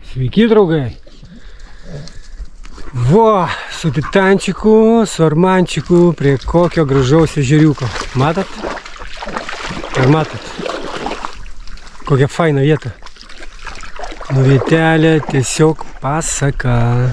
Sveiki, draugai. Vo, su titančiku, su armančiku prie kokio gražaus ežeriuko. Matot? Ar matot? Kokia faina vieta. Nu, vietelė tiesiog pasaka.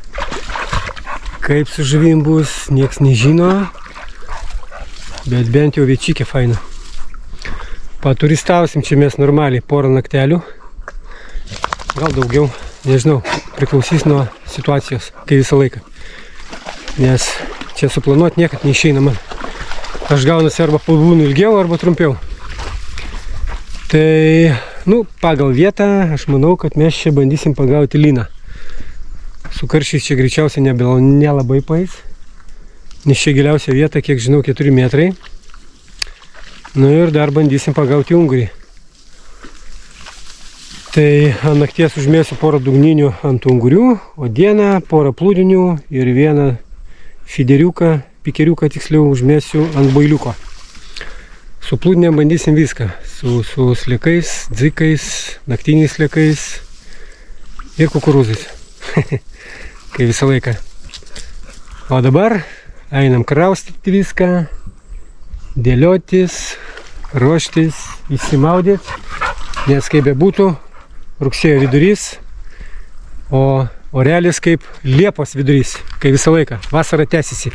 Kaip su žuvim bus, nieks nežino. Bet bent jau viečikė faina. Paturistausim čia mes normaliai porą naktelių. Gal daugiau, nežinau, priklausys nuo situacijos, kai visą laiką. Nes čia suplanuoti niekad neišeina man. Aš gaunasi arba pabūnu ilgiau, arba trumpiau. Tai, pagal vietą, aš manau, kad mes čia bandysim pagauti lyną. Su karšiais čia greičiausiai nelabai paeis. Nes čia giliausia vieta, kiek žinau, 4 metrai. Ir dar bandysim pagauti ungurį. Tai ant nakties užmėsiu porą dugninių ant ungurių, o dieną porą plūdinių ir vieną fideriuką, pikeriuką tiksliau, užmėsiu ant bailiuko. Su plūdinėm bandysim viską. Su sliekais, dzikais, naktiniais sliekais ir kukurūzais. Kai visą laiką. O dabar einam kraustyti viską, dėliotis, ruoštis, įsimaudėt, nes kaip bebūtų, rugsėjo vidurys, o orelis kaip Liepos vidurys, kai visą laiką. Vasara tęsiasi.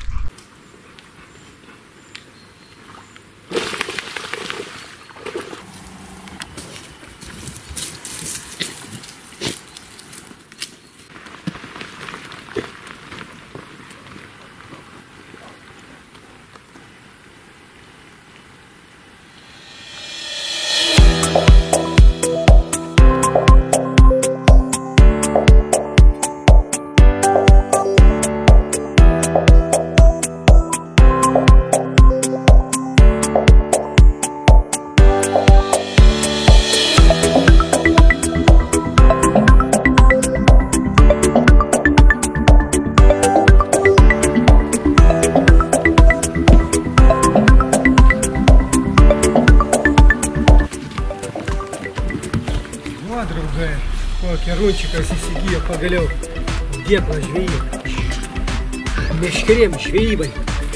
Draugai, kokį runčikas įsigijo pagaliau dėklą žvejybai. Meškerėm žvejybai.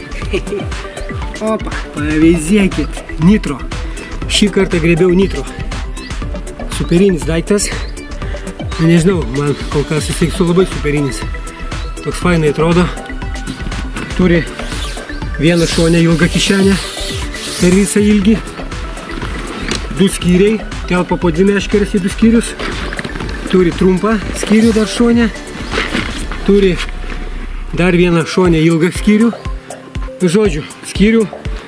Opa, pavyzdėkit, nitro. Šį kartą grėbiau nitro. Superinis daiktas. Nežinau, man kol kas su labai superinis. Toks fainai atrodo. Turi vieną šonę ilgą kišenę per visą ilgį. 2 skyriai. Telpa po 2 meškerės į 2 skyrius. Turi trumpą skyrių dar šonę. Turi dar vieną šonę ilgą skyrių. Žodžiu, skyrių.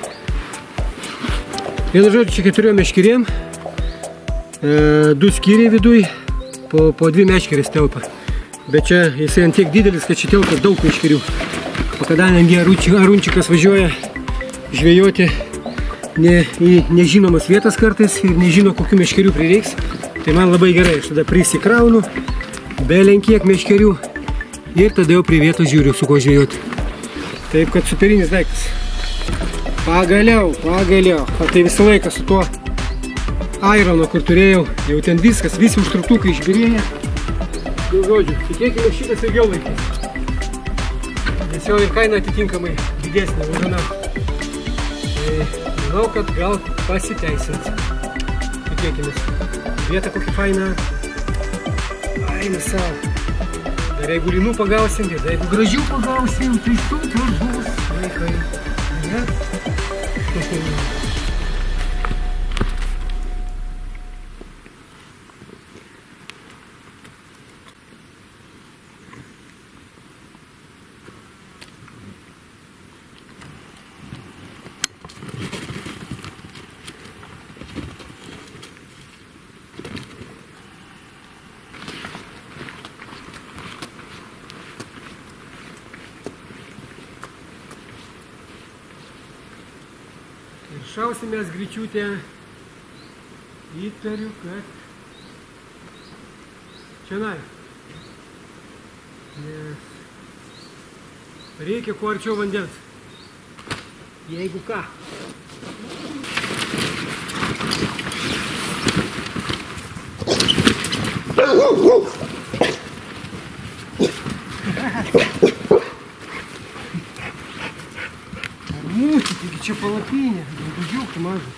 Vienu žodžiu, čia 4 meškerėm. 2 skyriai viduj. Po 2 meškerės telpa. Bet čia jisai ant tiek didelis, kad čia telpa daug meškerių. O kadangi arunčikas važiuoja žvejoti į nežinomas vietas kartais ir nežino, kokių meškerių prireiks, tai man labai gerai. Aš tada prisikraunu, belenkiek meškerių ir tada jau prie vietos žiūriu, su ko žvejoti. Taip, kad superinis daiktas. Pagaliau. O tai visą laiką su tuo airono, kur turėjau, jau ten viskas, visi užtruktukai išbirėję. Žodžiu, tikėkime, šitas ilgiau laikys. Nes jau ir kaina atitinkamai didesnė už aną. Manau, kad gal pasiteisins. Tikėkimės. Vieta kokia faina. Eina savo. Dar jeigu lynų pagausim, dar jeigu gražių pagausim, tai super bus vaikai. Ne? Šausimės greičiutę. Įtariu, kad čionai. Nes reikia kuo arčiau vandens. Jeigu ką. čia palapinė, džiaugti mažas.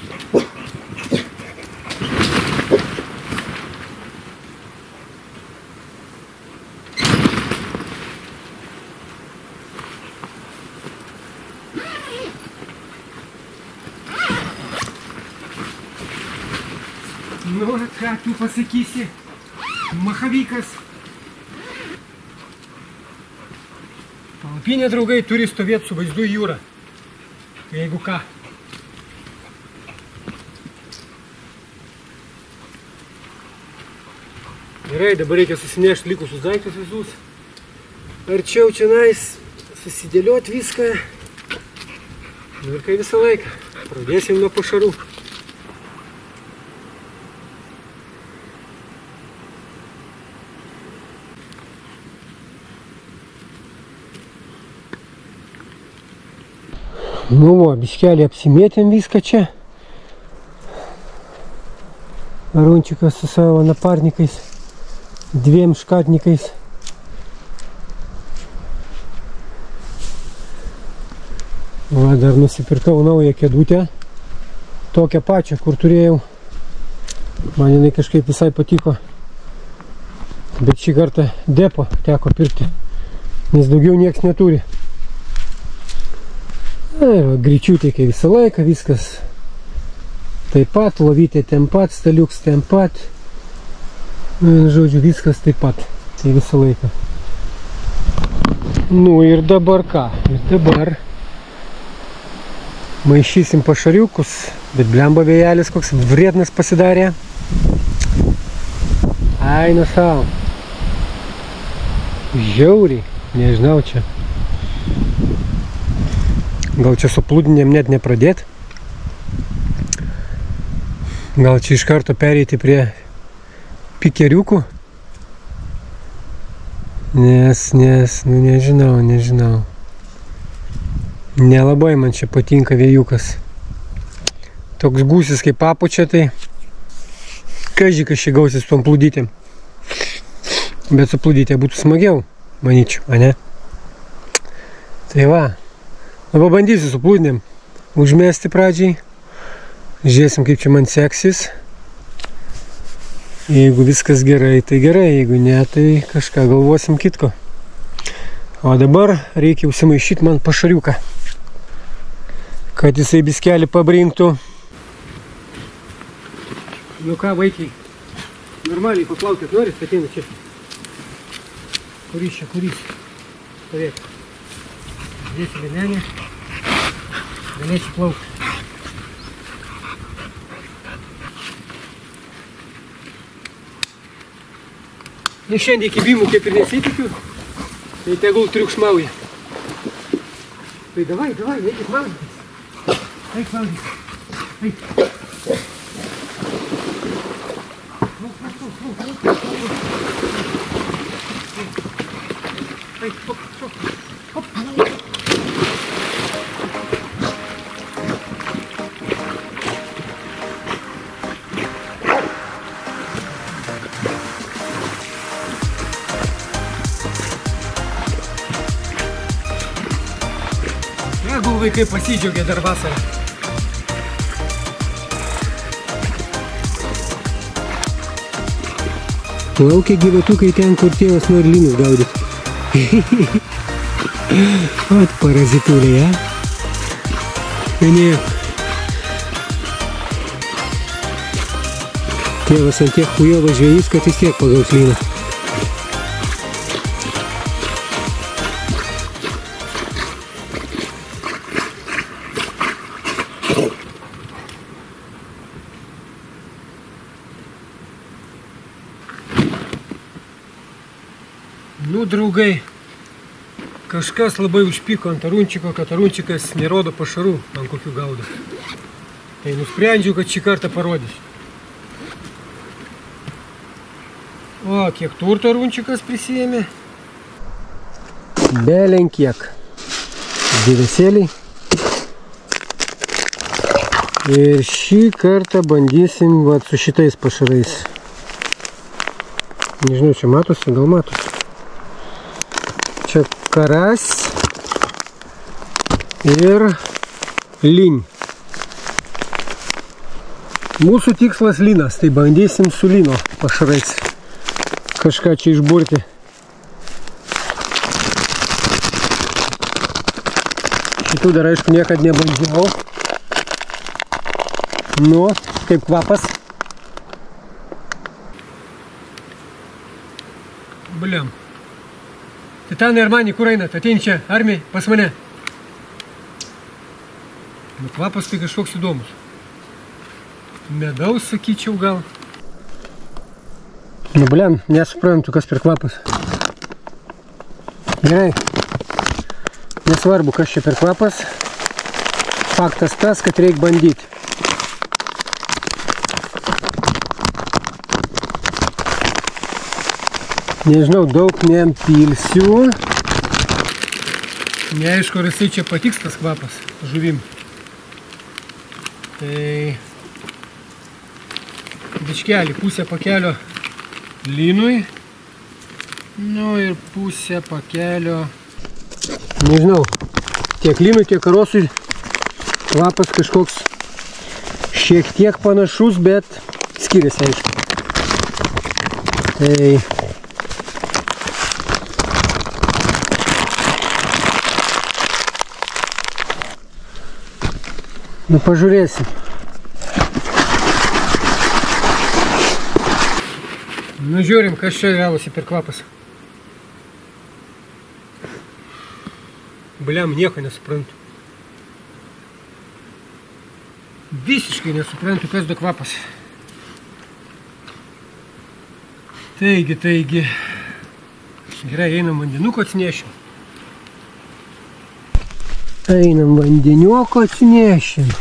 Nu, ką tu pasakysi, machavykas. Palapinė, draugai, turi stovėti su vaizdu į jūrą. Jeigu ką. Gerai, dabar reikia susinešti likusius daiktus visus. Arčiau čianais susidėlioti viską. Nu ir kai visą laiką. Pradėsim nuo pašarų. Nu, va, biškelį apsimėtėm viską čia. Arūnčikas su savo naparnikais, 2 škatnikais. Va, dar nusipirkau naują kėdutę. Tokią pačią, kur turėjau. Man jinai kažkaip visai patiko. Bet šį kartą depo teko pirkti, nes daugiau nieks neturi. Na ir va, greičiutė kaip visą laiką, viskas taip pat, lovytė ten pat, staliuks ten pat. Nu, žodžiu, viskas taip pat, tai visą laiką. Nu ir dabar ką? Ir dabar maišysim pašariukus, bet blemba vėjelis koks vriednas pasidarė. Ai, nu savo. Žiauriai, nežinau čia. Gal čia su plūdinėm net nepradėt. Gal čia iš karto pereiti prie pikeriukų. Nes, nu nežinau. Nelabai man čia patinka vėjukas. Toks gūsis kaip papučia, tai kaži čia gausis su tom plūdytėm. Bet su plūdytė būtų smagiau, manyčiau, ane? Tai va. Nu, pabandysiu su plūdinėm užmesti pradžiai. Žiūrėsim, kaip čia man seksis. Jeigu viskas gerai, tai gerai. Jeigu ne, tai kažką galvosim kitko. O dabar reikia užsimaišyti man pašariuką, kad jisai biskelį pabrinktų. Nu ką, vaikai, normaliai paplaukėt norit, ateina čia. Kuris čia, kuris? Stovėk. Dėsi vienenė. Galėsi plaukti. Ne šiandien kibimų kaip ir nesitikiu, tai tegul triukšmauja. Tai davai, eikit maudytis. Eik maudytis. Eik. Eik, hop. Jeigu vaikai pasidžiaugia dar vasarą. Plaukia gyvatukai ten, kur tėvas nori lynus gaudyti. Ot, parazituliai, ja? Ne. Tėvas ant tiek chujovas žvejys, kad vis tiek pagaus lyną. Nu, draugai, kažkas labai užpyko ant arūnčiko, kad arūnčikas nerodo pašarų, ant kokių gaudo. Tai nusprendžiau, kad šį kartą parodysiu. O, kiek turto arūnčikas prisijėmė? Belenkiek. Dėvesėliai. Ir šį kartą bandysim vat, su šitais pašarais. Nežinau, čia matosi, gal matosi. Čia karas ir Lin. Mūsų tikslas lynas, tai bandysim su lyno pašarais kažką čia išburti. Šitų dar aišku niekad nebandžiau. Nu, kaip kvapas. Bliam. Titanai ir mani, kur einat? Ateini čia, armiai, pas mane. Nu, kvapas tai kažkoks įdomus. Medaus, sakyčiau, gal. Nu, bliam, nesuprantu, kas per kvapas. Gerai. Nesvarbu, kas čia per kvapas. Faktas tas, kad reikia bandyti. Nežinau, daug nepilsiu. Neaišku, ar jisai čia patiks tas kvapas žuvim. Tai biškelį, pusę pakelio lynui. Nu ir pusę pakelio. Nežinau, tiek lynui, tiek karosui kvapas kažkoks šiek tiek panašus, bet skiriasi, aišku. Tai nu, pažiūrėsim. Nu, žiūrim, kas čia gavosi per kvapas. Bliam, nieko nesuprantu. Visiškai nesuprantu, kas da kvapas. Taigi. Gerai, einam vandenuko atsinešim. Einam vandeniuko atsinešim.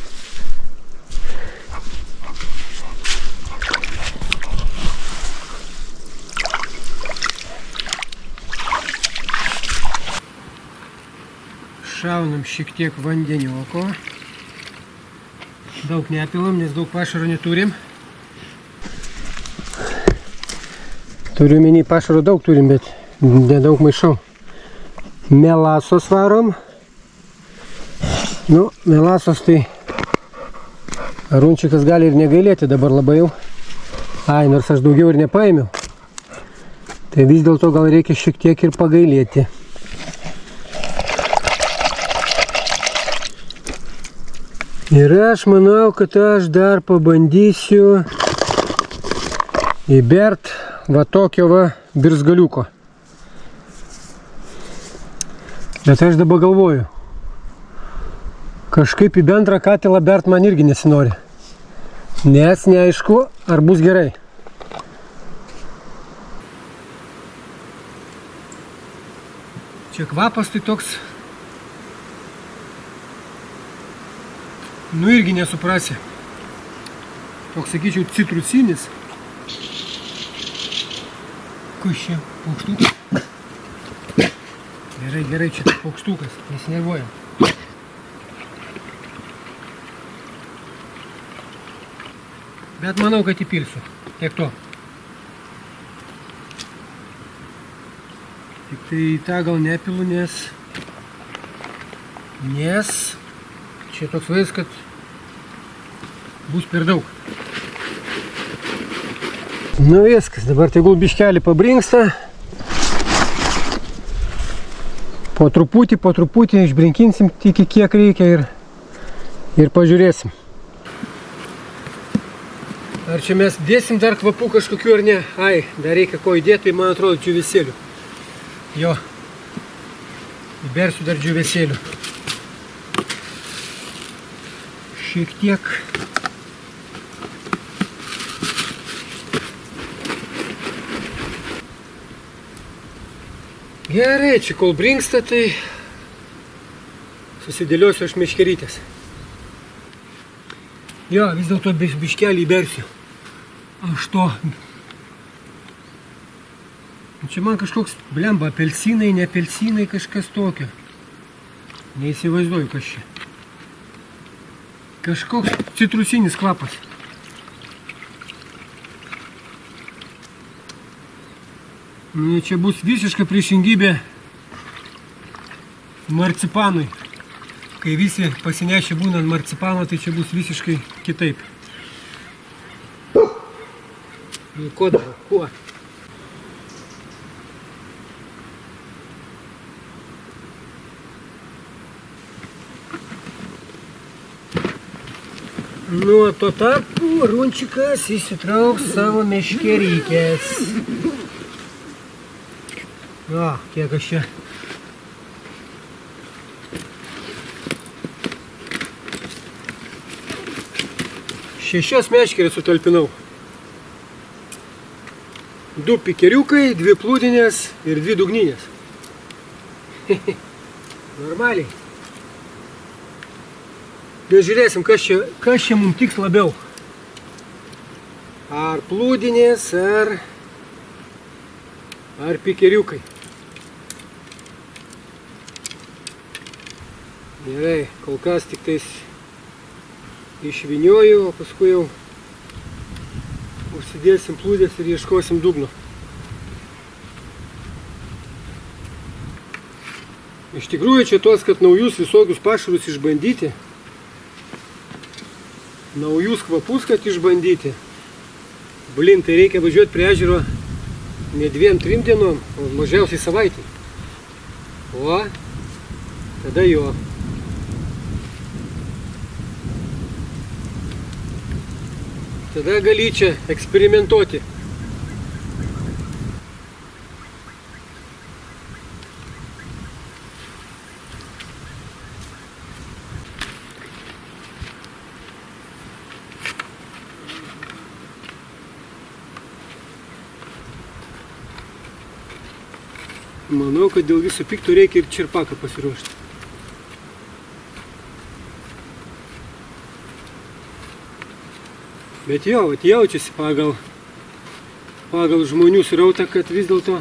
Šaunam šiek tiek vandeniuko. Daug nepilam, nes daug pašaro neturim. Turiu menį pašaro daug turim, bet nedaug maišau. Melasos varom. Nu, melasos tai arunčikas gali ir negailėti dabar labai jau. Ai, nors aš daugiau ir nepaėmiau. Tai vis dėlto gal reikia šiek tiek ir pagailėti. Ir aš manau, kad aš dar pabandysiu įbert va tokio va birzgaliuko. Bet aš dabar galvoju. Kažkaip į bendrą katilą bert man irgi nesinori. Nes neaišku, ar bus gerai. Čia kvapas tai toks, nu irgi nesuprasi. Toks, sakyčiau, citrusinis. Kas čia? Paukštukas? Gerai, čia paukštukas, nesinervuojam. Bet manau, kad įpilsiu. Tiek to. Tik tai į tą gal nepilu, nes čia toks vaizdas, kad bus per daug. Nu viskas, dabar tegul biškelį pabringsta. Po truputį išbrinkinsim tik kiek reikia ir pažiūrėsim. Ar čia mes dėsim dar kvapų kažkokių ar ne? Ai, dar reikia ko įdėti, tai man atrodo džiūvėsėlių. Jo, įbersiu dar džiūvėsėlių. Šiek tiek. Gerai, čia kol brinksta, tai susidėliosiu aš meškerytės. Jo, vis dėlto biškelį įbersiu. Aš to. Čia man kažkoks, blemba, apelsinai, ne apelsinai, kažkas tokio. Neįsivaizduoju, kas čia. Kažkoks citrusinis kvapas. Čia bus visiška priešingybė marcipanui. kai visi pasinešę būna ant marcipano, tai čia bus visiškai kitaip. Nu, ko dabar? Kuo? Nuo to tarpu Arūnčikas įsitrauks savo meškerykės. O, kiek aš čia. Šešias meškerės sutalpinau. 2 pikeriukai, 2 plūdinės ir 2 dugninės. Normaliai. Bet žiūrėsim, kas čia mums tiks labiau. Ar plūdinės, ar pikeriukai. Gerai, kol kas tik tais išvinioju, o paskui jau užsidėsim plūdės ir ieškosim dugno. Iš tikrųjų čia tos, kad naujus visokius pašarus išbandyti, naujus kvapus, kad išbandyti. Blin, tai reikia važiuoti prie ežero ne 2-3 dienom, o mažiausiai savaitį. O, tada jo. Tada gali čia eksperimentuoti. Manau, kad dėl viso pikto reikia ir čerpaką pasiruošti. Bet jo, jaučiasi pagal žmonių srautą, kad vis dėlto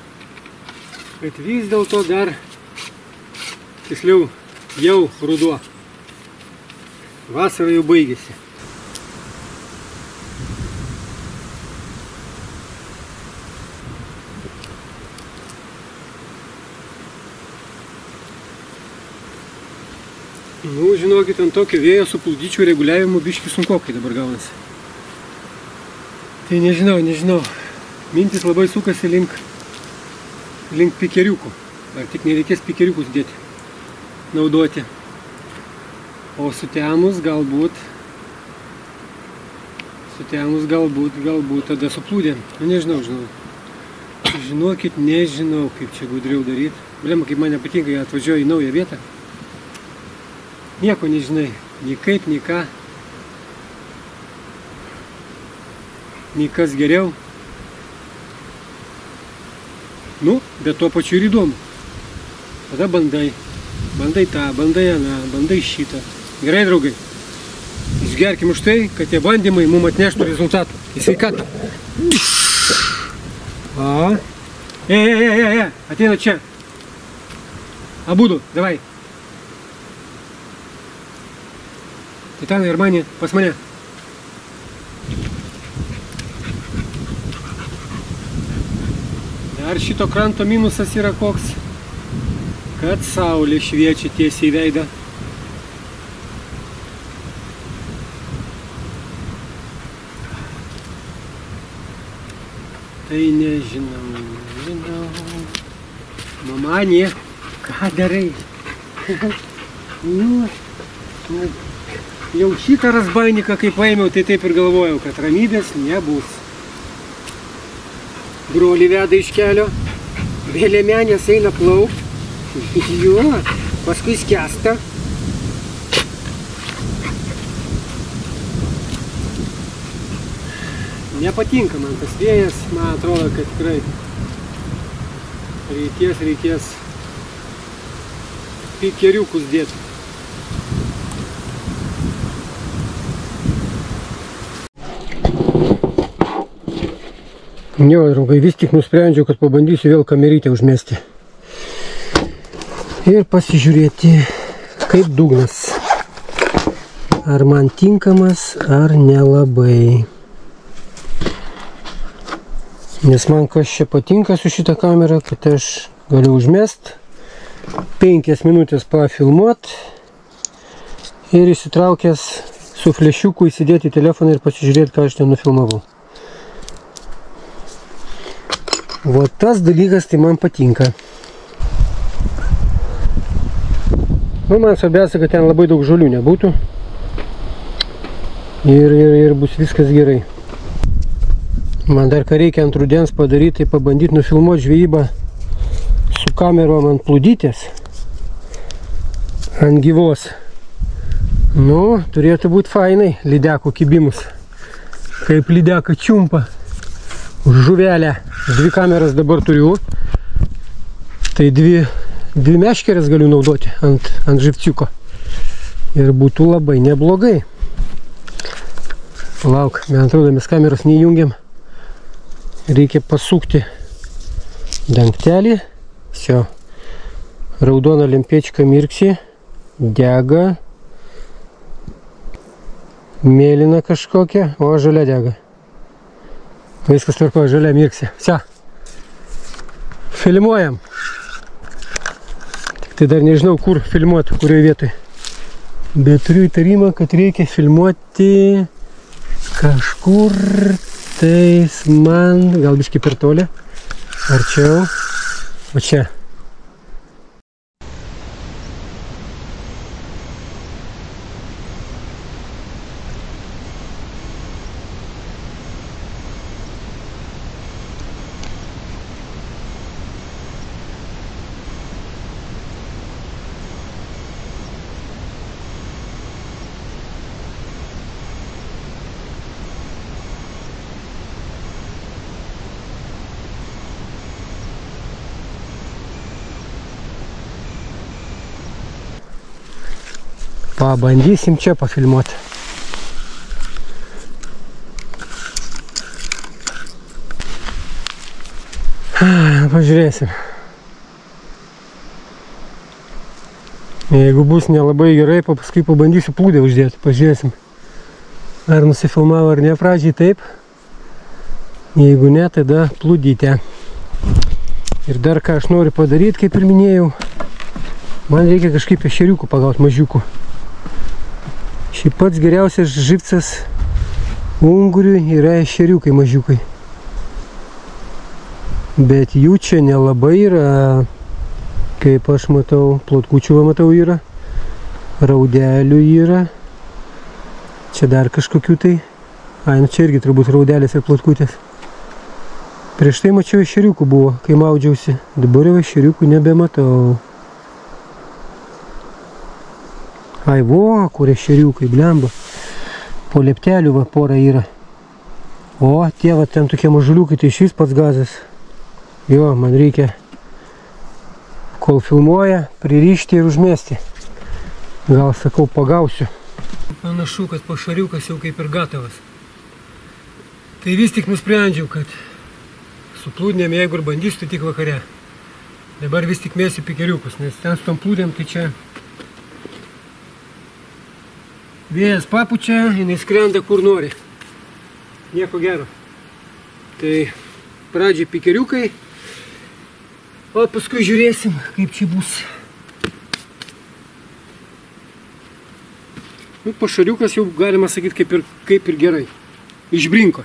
dar, tiksliau, jau ruduo. Vasara jau baigėsi. Nu, žinokit, ant tokio vėjo su plūdyčių reguliavimu biški sunkokai dabar gaunasi. Tai nežinau. Mintis labai sukasi link pikeriukų. Ar tik nereikės pikeriukus dėti, naudoti. O sutemus galbūt tada su plūdėm. Nu, nežinau. Žinokit, nežinau, kaip čia gudriau daryti. Blema, kaip man nepatinka, jie atvažiuoja į naują vietą. Nieko nežinai, nei kaip, nei ką, nei kas geriau. Nu, bet tuo pačiu ir įdomu. Tada bandai tą, bandai aną, bandai šitą. Gerai, draugai, išgerkim už tai, kad tie bandymai mums atneštų rezultatų. Į sveikatą. Ateina čia. Abudu, davai. Titanai ir mane, pas mane. Dar šito kranto minusas yra koks, kad saulė šviečia tiesiai į veidą. Tai nežinau. Mamanė, ką darai? Jau šitą razbainiką, kai paėmiau, tai taip ir galvojau, kad ramybės nebus. Brolį veda iš kelio, vėliamenės eina plaukt. Jo, paskui skęsta. Nepatinka man tas vėjas, man atrodo, kad tikrai reikės pikeriukus dėti. Jo, draugai, vis tik nusprendžiau, kad pabandysiu vėl kamerytę užmesti. Ir pasižiūrėti, kaip dugnas. Ar man tinkamas, ar nelabai. Nes man kas čia patinka su šitą kamerą, kad aš galiu užmest, 5 minutės pafilmuot Ir įsitraukęs su flešiuku įsidėti į telefoną ir pasižiūrėti, ką aš ten nufilmavau. Va tas dalykas tai man patinka. Nu, man svarbiausia, kad ten labai daug žolių nebūtų. Ir bus viskas gerai. Man dar ką reikia ant rudens padaryti, tai pabandyti nufilmuoti žvejybą su kamerom ant plūdytės, ant gyvos. Nu, turėtų būti fainai lydeko kibimus. Kaip lydeka čiumpa už žuvelę. 2 kameras dabar turiu. Tai dvi meškerės galiu naudoti ant živciuko. Ir būtų labai neblogai. Palauk, man atrodo, mes kameros neįjungiam. Reikia pasukti dangtelį. Все. Raudona lempečka mirksi. Dega. Mėlyna kažkokia, o žalia dega. Viskas tvarkoja, žalia mirksi. Все. Filmuojam. Tik tai dar nežinau, kur filmuoti, kurioje vietoje. Bet turiu įtarimą, kad reikia filmuoti kažkur tais man, gal biškį per toli, arčiau. O čia. Pabandysim čia pafilmuoti. Pažiūrėsim. Jeigu bus nelabai gerai, paskui pabandysiu plūdę uždėti. Pažiūrėsim. Ar nusifilmavo ar ne, pradžiai taip. Jeigu ne, tada plūdytę. Ir dar ką aš noriu padaryti, kaip ir minėjau, man reikia kažkaip ešeriukų pagauti mažiukų. Šiaip pats geriausias živcas unguriui yra ešeriukai mažiukai. Bet jų čia nelabai yra, kaip aš matau, plotkučių matau yra, raudelių yra, čia dar kažkokių tai, nu čia irgi turbūt raudelės ir plotkutės. Prieš tai mačiau ešeriukų buvo, kai maudžiausi, dabar jau ešeriukų nebematau. Ai, vo, kur ešeriukai, blemba. Po leptelių va pora yra. O, tie va ten tokie mažuliukai, tai šis pats gazas. Jo, man reikia, kol filmuoja, pririšti ir užmesti. Gal, sakau, pagausiu. Panašu, kad pašariukas jau kaip ir gatavas. Tai vis tik nusprendžiau, kad su plūdinėm, jeigu ir bandysiu, tai tik vakare. Dabar vis tik mėsiu pikeriukus, nes ten su tom plūdėm, tai čia vėjas papučia, jinai skrenda kur nori. Nieko gero. Tai pradžiai pikeriukai, o paskui žiūrėsim, kaip čia bus. Nu, pašariukas jau galima sakyti kaip ir gerai. Išbrinko.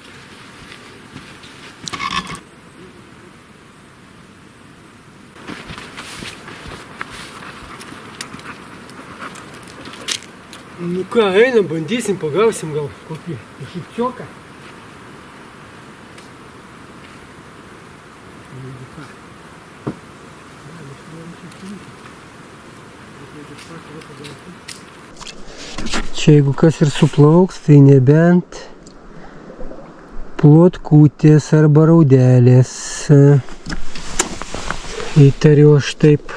Nu ką, einam, bandysim, pagausim gal kokį živcioką. Čia jeigu kas ir suplauks, tai nebent plotkutės arba raudelės. Įtariu aš taip.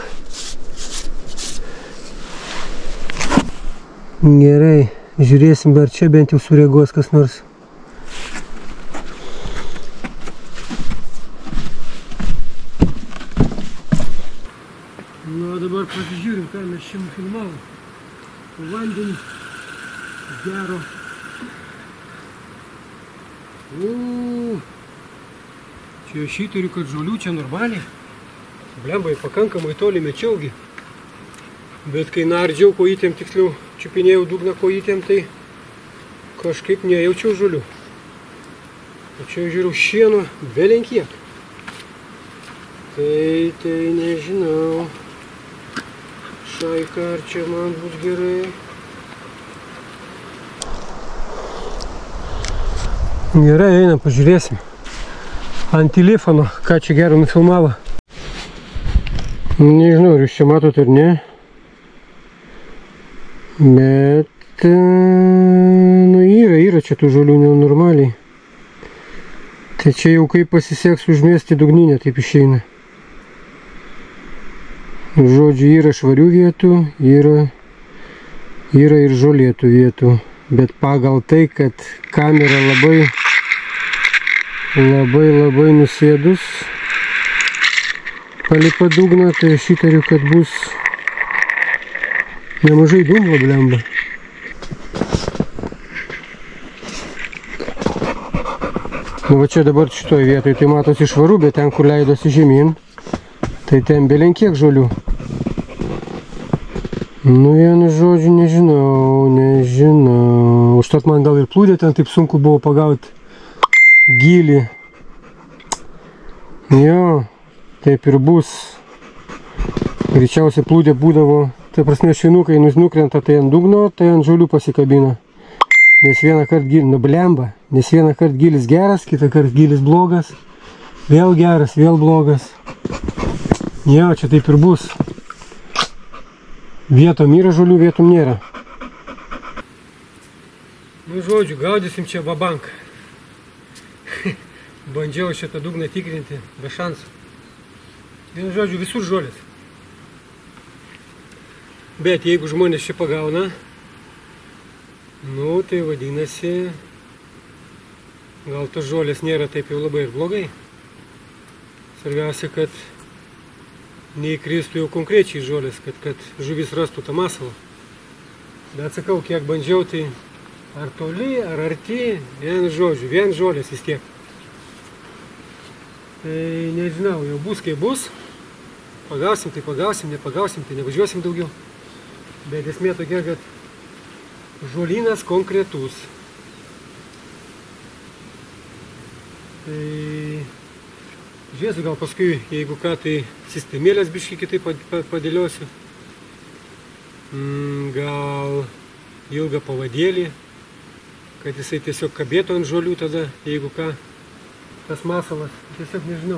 Gerai, žiūrėsim, ar čia bent jau sureaguos kas nors. Nu, dabar pasižiūrim, ką mes čia nufilmavom. Vandenį gero. Čia aš įtariu, kad žolių čia normaliai. Blembai, pakankamai toli mečiaugi. Bet kai nardžiau kojytėm, tiksliau čiupinėjau dugną kojytėm, tai kažkaip nejaučiau žolių. Tačiau žiūriu šieno belenkiek. Tai nežinau. Šaika, ar čia man bus gerai. Gerai, einam, pažiūrėsim. Ant telefono, ką čia gero nufilmavo. Nežinau, ar jūs čia matot ar ne. Bet, nu, yra čia tų žolių normaliai. Tai čia jau kaip pasiseks užmesti dugninę, taip išeina. Žodžiu, yra švarių vietų, yra ir žolėtų vietų. Bet pagal tai, kad kamera labai nusėdus palipa dugną, tai aš įtariu, kad bus nemažai dumblo blemba. Nu va čia dabar šitoje vietoje tai matosi švaru, bet ten, kur leidosi žemyn, tai ten belenkiek žolių. Nu vienu žodžiu, nežinau. Užtat man gal ir plūdė, ten taip sunku buvo pagauti gylį. Jo, taip ir bus. Greičiausiai plūdė būdavo, tai prasme švinukai nukrenta tai ant dugno, tai ant žolių pasikabina. Nes vieną kart gylis, nu blemba, nes vieną kart gylis geras, kitą kart gylis blogas, vėl geras, vėl blogas. Jo, čia taip ir bus. Vietom yra žolių, vietom nėra. Nu žodžiu, gaudysim čia babank. Bandžiau šitą dugną tikrinti, be šansų. Vienu žodžiu, visur žolės. Bet jeigu žmonės čia pagauna, nu tai vadinasi, gal tos žolės nėra taip jau labai ir blogai. Svarbiausia, kad neįkristų jau konkrečiai žolės, kad žuvis rastų tą masalą. Bet sakau, kiek bandžiau, tai ar toli, ar arti, vien žolės vis tiek. Tai nežinau, jau bus kaip bus. Pagausim, tai pagausim, nepagausim, tai nevažiuosim daugiau. Bet esmė tokia, kad žolynas konkretus. Tai žiūrėsiu, gal paskui, jeigu ką, tai sistemėlės biškį kitaip padėliosiu. Gal ilgą pavadėlį, kad jisai tiesiog kabėtų ant žolių tada, jeigu ką, tas masalas, tiesiog nežinau.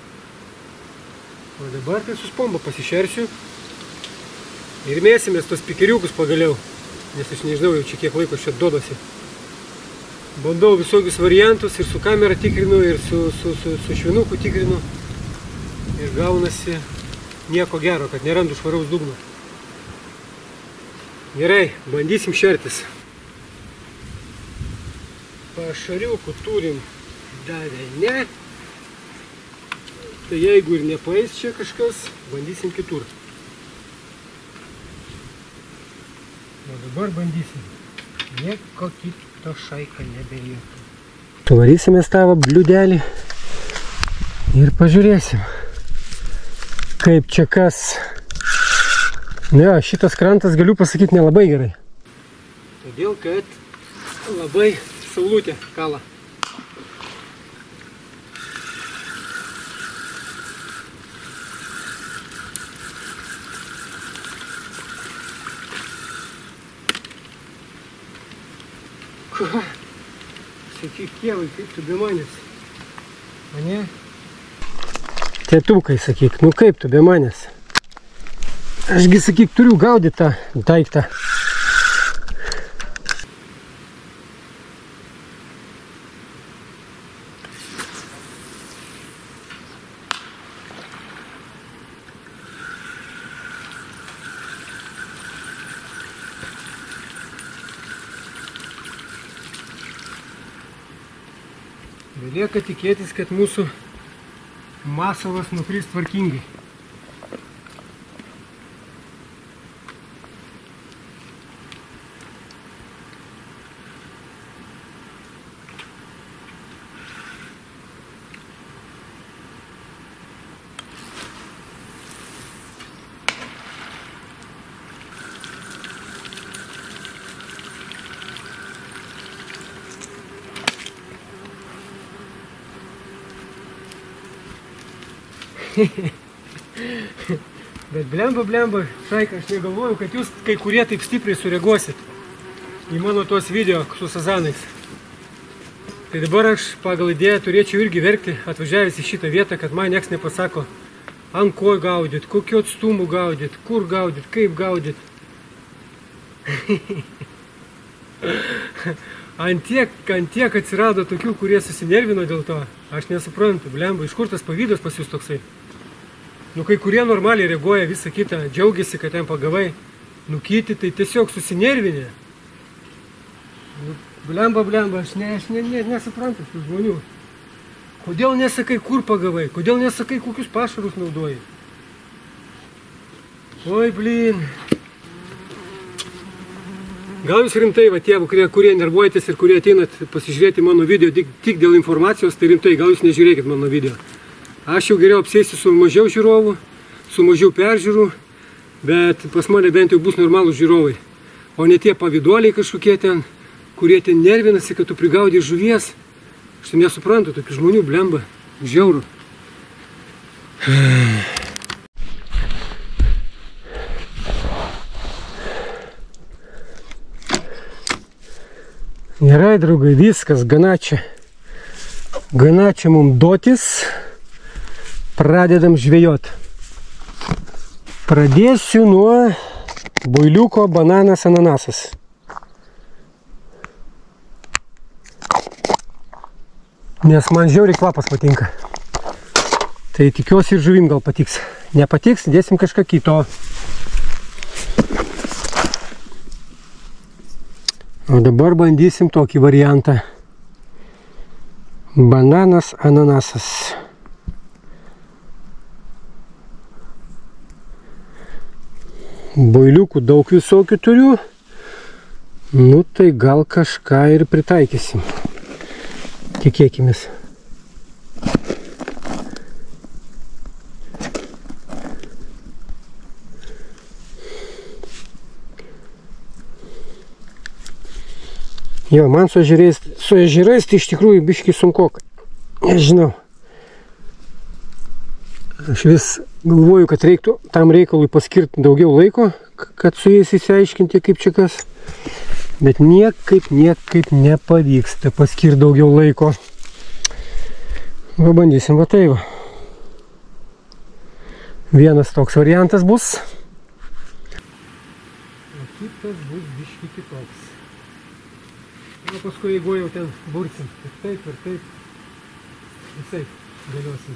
O dabar tai su spomba pasišersiu ir mėsimės tos pikiriukus pagaliau, nes aš nežinau jau čia kiek laiko čia duodasi. Bandau visokius variantus ir su kamera tikrinu, ir su švinuku tikrinu. Ir gaunasi nieko gero, kad nerandu švaraus dugno. Gerai, bandysim šertis. Pašariukų turim davę ne. Tai jeigu ir nepaeis čia kažkas, bandysim kitur. O dabar bandysim. Nieko kito šaika nebelieka. Pavarysime tavo bliūdelį ir pažiūrėsim, kaip čia kas. Ne, šitas krantas, galiu pasakyti, nelabai gerai. Todėl, kad labai saulutė kala. Sakyk, tėvai, kaip tu be manęs? Mane? Tėtukai, sakyk, nu kaip tu be manęs? Ašgi, sakyk, turiu gaudyti tą daiktą. Belieka tikėtis, kad mūsų masalas nukris tvarkingai. Bet blemba, Šaika, aš negalvoju, kad jūs kai kurie taip stipriai sureaguosit į mano tuos video su sazanais. Tai dabar aš pagal idėją turėčiau irgi verkti, atvažiavęs į šitą vietą, kad man nieks nepasako, ant ko gaudyt, kokiu atstumu gaudyt, kur gaudyt, kaip gaudyt. Ant tiek atsirado tokių, kurie susinervino dėl to. Aš nesuprantu, blemba, iš kur tas pavydas pas jūs toksai? Nu, kai kurie normaliai reaguoja visą kitą, džiaugiasi, kad ten pagavai. Nu, kiti tai tiesiog susinervinė. Nu, blemba, aš nesuprantu tų žmonių. Kodėl nesakai, kur pagavai? Kodėl nesakai, kokius pašarus naudoji? Oi, blin. Gal jūs rimtai, va tie, kurie nervuojatės ir kurie ateinat pasižiūrėti mano video tik dėl informacijos, tai rimtai, gal jūs nežiūrėkit mano video. Aš jau geriau apsėsiu su mažiau žiūrovų, su mažiau peržiūrų, bet pas mane bent jau bus normalūs žiūrovai. O ne tie paviduoliai kažkokie ten, kurie ten nervinasi, kad tu prigaudai žuvies. Aš tai nesuprantu tokių žmonių, blemba, žiaurų. Gerai, draugai, viskas, gana čia mums dotis. Pradedam žvejot. Pradėsiu nuo builiuko bananas ananasas. Nes man žiauriai kvapas patinka. Tai tikiuosi ir žuvim gal patiks. Nepatiks, dėsim kažką kito. O dabar bandysim tokį variantą. Bananas ananasas. Builiukų daug visokių turiu. Nu tai gal kažką ir pritaikysim. Tikėkimės. Jo, man su ežerais tai iš tikrųjų biškį sunkokai. Nežinau. Aš vis galvoju, kad reiktų tam reikalui paskirti daugiau laiko, kad su jais įsiaiškinti, kaip čia kas. Bet niekaip nepavyksta paskirti daugiau laiko. Pabandysim va tai va. Vienas toks variantas bus. O kitas bus biškį kitoks. O paskui, jeigu jau ten bursim, ir taip, visaip dėliosim.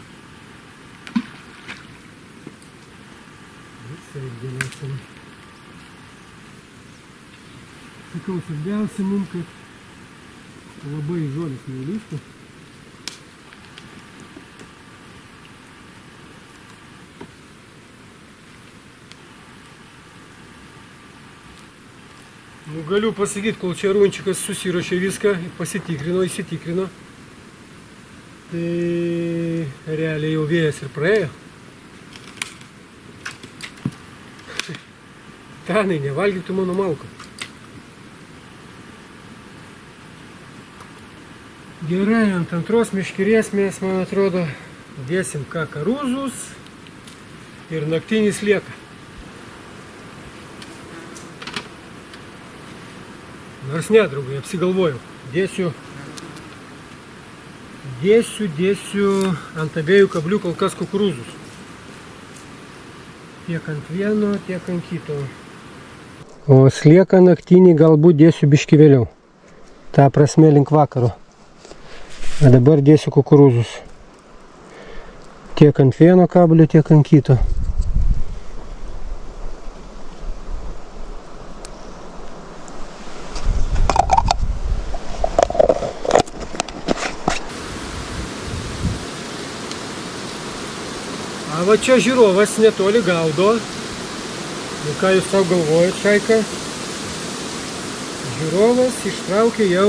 Sakau, svarbiausia mums, kad labai žolės neįlystų. Nu, galiu pasakyti, kol čia runčikas susiruošė viską, įsitikrino. Tai realiai jau vėjas ir praėjo. Tenai, nevalgytų mano malką. Gerai, ant antros meškerės mes, man atrodo, dėsim kakarūzus ir naktinį slieką. Nors ne, draugai, apsigalvojau. Dėsiu ant abiejų kablių kol kas kukurūzus. Tiek ant vieno, tiek ant kito. O slieką naktinį galbūt dėsiu biškį vėliau. Ta prasme link vakaro. O dabar dėsiu kukurūzus. Tiek ant vieno kablio, tiek ant kito. Va čia žiūrovas netoli gaudo. Nu ką jūs savo galvojat, Šaika? Žiūrovas ištraukė jau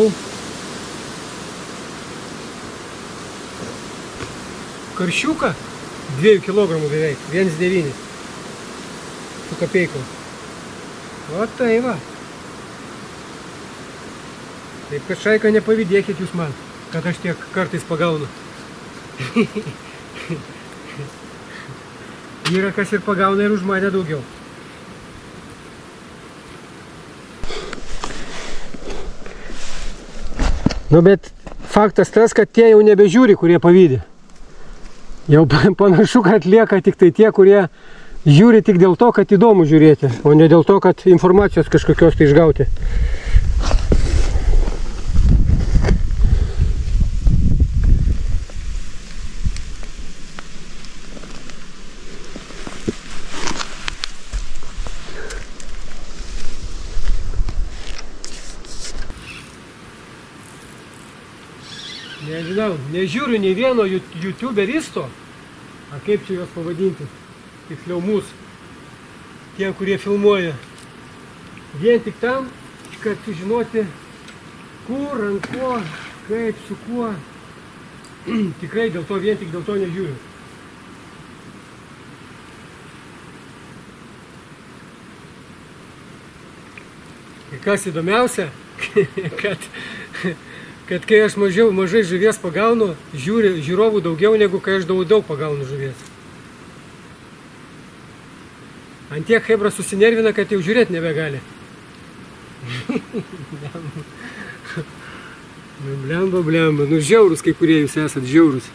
karšiuką 2 kg beveik, 1,9 su kapeikom. O tai va. Taip kad, Šaika, nepavydėkit jūs man, kad aš tiek kartais pagaunu. Yra kas ir pagauna ir už mane daugiau. Nu, bet faktas tas, kad tie jau nebežiūri, kurie pavydi. Jau panašu, kad lieka tik tai tie, kurie žiūri tik dėl to, kad įdomu žiūrėti, o ne dėl to, kad informacijos kažkokios tai išgauti. Nežinau, nežiūriu nei vieno youtuberisto, ar kaip čia juos pavadinti, tiksliau mūsų, tie, kurie filmuoja. Vien tik tam, kad sužinoti, kur, ant ko, kaip, su kuo. Tikrai dėl to, vien tik dėl to nežiūriu. Ir kas įdomiausia, kad kai aš mažai žuvies pagaunu, žiūrovų daugiau negu kai aš daug pagaunu žuvies. Ant tiek chebra susinervina, kad jau žiūrėti nebegali. Blemba. Nu žiaurus, kai kurie jūs esat žiaurus.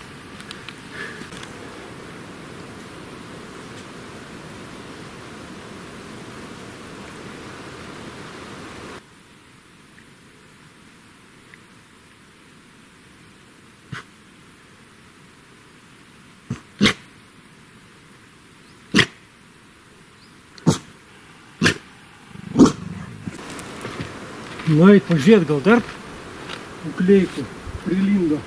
Nu, eit pažiūrėt, gal dar ukleikų prilindo.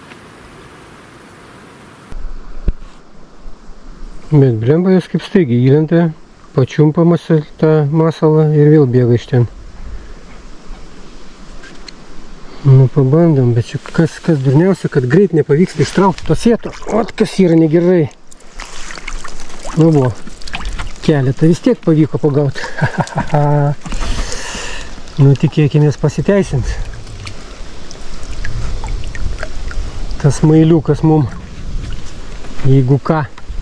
Bet blemba jos kaip staigiai įlenda, pačiumpamas tą masalą ir vėl bėga iš ten. Nu, pabandom, bet čia kas durniausia, kad greit nepavyksta ištraukti to sieto. Ot, kas yra negerai. Nu, buvo. Keletą vis tiek pavyko pagauti. Nu, tikėkimės pasiteisins. Tas mailiukas mum, jeigu ką.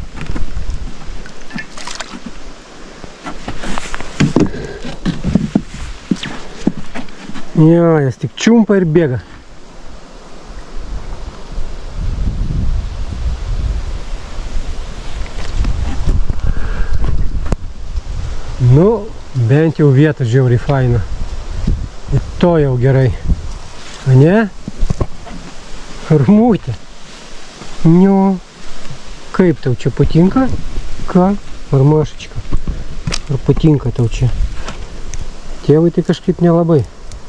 Jo, jas tik čiumpa ir bėga. Nu, bent jau vieta žiauriai faina. Ir to jau gerai. O ne? Armutė. Niu. Kaip tau čia patinka? Ką? Armašečka. Ar patinka tau čia? Tėvui tai kažkaip nelabai.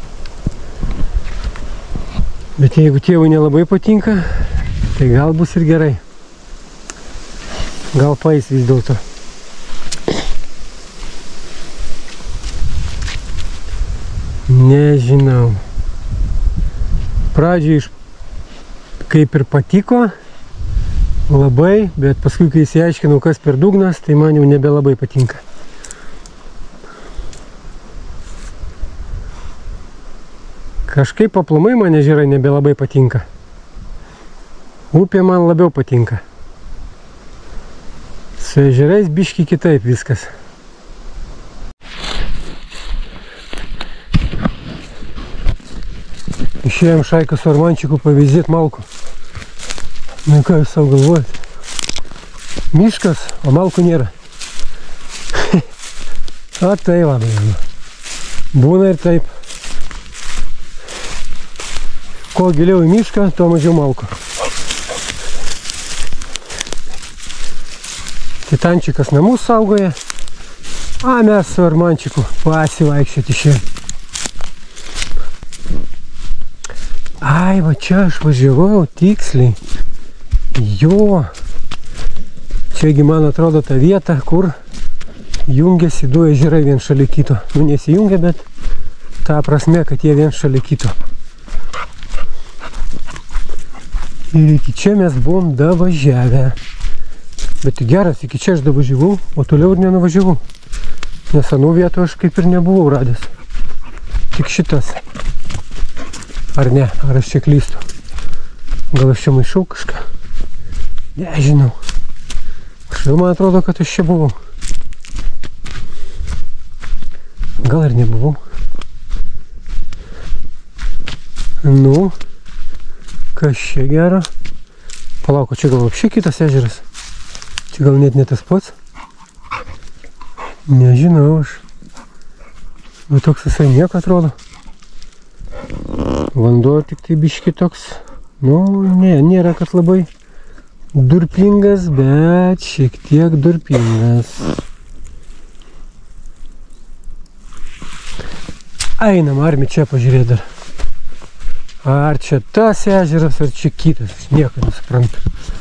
Bet jeigu tėvui nelabai patinka, tai gal bus ir gerai. Gal paeis vis dėlto. Nežinau. Pradžiai kaip ir patiko labai, bet paskui, kai įsiaiškinau, kas per dugnas, tai man jau nebelabai patinka. Kažkaip aplamai man ežerai nebelabai patinka. Upė man labiau patinka. Su ežerais biški kitaip viskas. Išėjom šaiką su Armančiku pavyzdėt malkų. Nu ką jūs savo galvojat? Miškas, o malkų nėra. O tai va, būna ir taip. Kuo giliau į mišką, tuo mažiau malkų. Titančikas namus saugoja, a mes su Armančiku pasivaikščioti išėjom. Ai, va čia aš važiavau tiksliai. Jo. Čiagi man atrodo ta vieta, kur jungiasi du ežerai vien šalia kito. Nu, nesijungia, bet ta prasme, kad jie vien šalia kito. Ir iki čia mes buvom davažiavę. Bet geras, iki čia aš davažiavau, o toliau ir nenuvažiavau. Nes anų vietų aš kaip ir nebuvau radęs. Tik šitas. Ar ne? Ar aš čia klystu? Gal aš čia maišau kažką? Nežinau. Aš Kažkodėl man atrodo, kad aš čia buvau. Gal ir nebuvau. Nu, kas čia gero? Palauk, čia gal apšiai kitas ežeras? Čia gal net ne tas pats? Nežinau aš. Bet toks visai nieko atrodo. Vanduo tik tai biški toks. Nu, nėra kad labai durpingas, bet šiek tiek durpingas. Einam, armi čia pažiūrėt dar. Ar čia tas ežeras, ar čia kitas, aš nieko nesuprantu.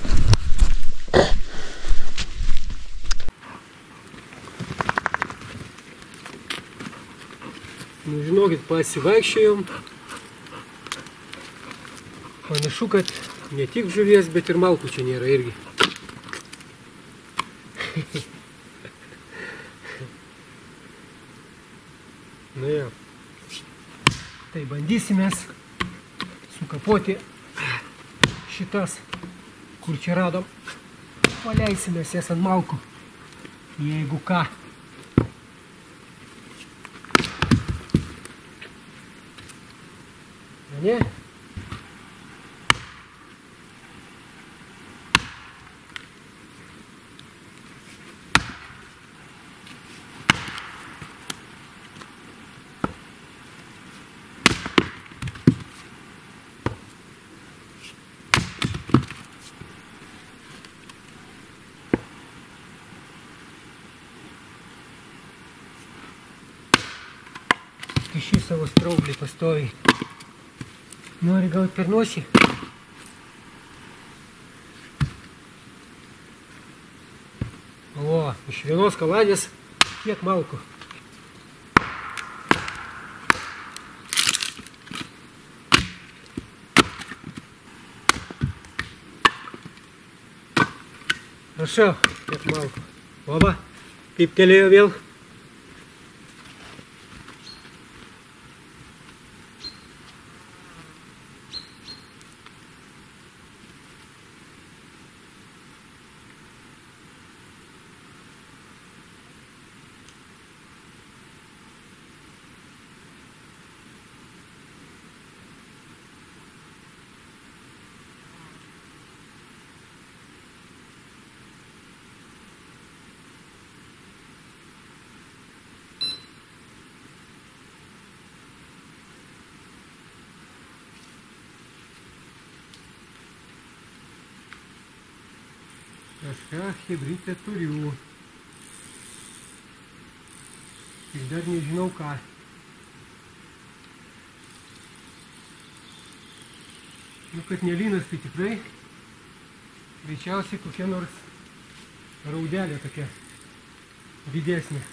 Nu, žinokit, pasivaikščiojom. Panašu, kad ne tik žuvies, bet ir malkų čia nėra irgi. Nu jau. Tai bandysimės sukapoti šitas, kur čia radom. Paleisimės jas ant malkų, jeigu ką. Ne? Kiši savo straublį pastoviai. Nori gauti per nosį? O, iš vienos kaladės kiek malkų. Prašau, kiek malkų. Oba, kaip telėjo vėl. Kažką chebrytę turiu. Tik dar nežinau ką. Nu, kad nelynas, tai tikrai greičiausiai kokia nors raudelė tokia didesnė.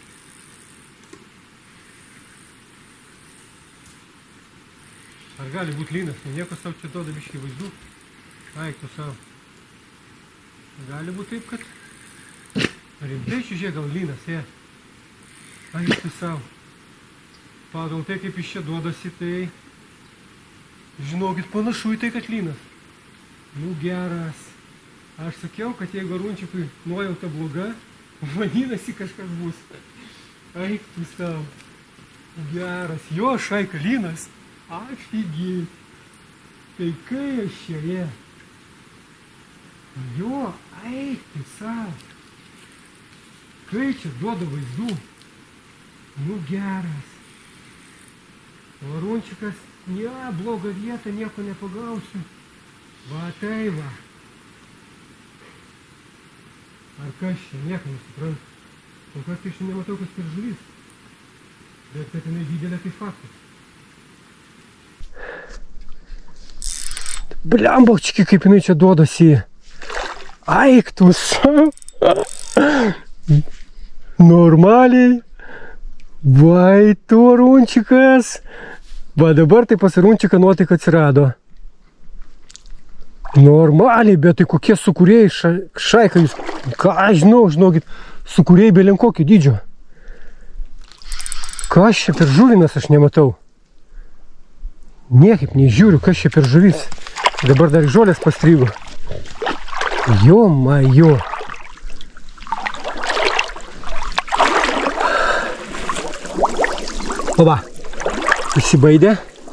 Ar gali būti lynas? Nieko savo čia duoda biškį vaizdų. Eik tu savo. Gali būti taip, kad rimtai žiūrėk, gal lynas, Eik tu savo. Pagal tai, kaip iš čia duodasi, tai žinokit, panašu į tai, kad lynas. Nu, geras. Aš sakiau, kad jeigu arunčikui nuojauta bloga, vadinasi kažkas bus. Eik tu savo. Geras. Jo, šaika, lynas. Afigiai. Tai kai aš čia, Jo, eik tu savo. Kai čia duoda vaizdų. Nu, geras. Arunčikas, bloga vieta, nieko nepagausiu. Va, tai va. Ar kas čia, nieko nesuprantu. Kol kas tai šiandien nematau, kas per žuvis. Bet kad jinai didelė, tai faktas. Bliambokčiki, kaip jinai čia duodasi. Eik tu savo. Normaliai. Vai tu arunčikas. Va dabar tai pas arunčiką nuotaika atsirado. Normaliai, bet tai kokie sukūrėjai šaika jūs. Ką aš žinau, žinokit, sukūrėjai belenkokio dydžio. Kas čia per žuvinas aš nematau. Niekaip nežiūriu, kas čia per žuvis. Dabar dar žolės pastrigo. Jo, majo. Susibaidė.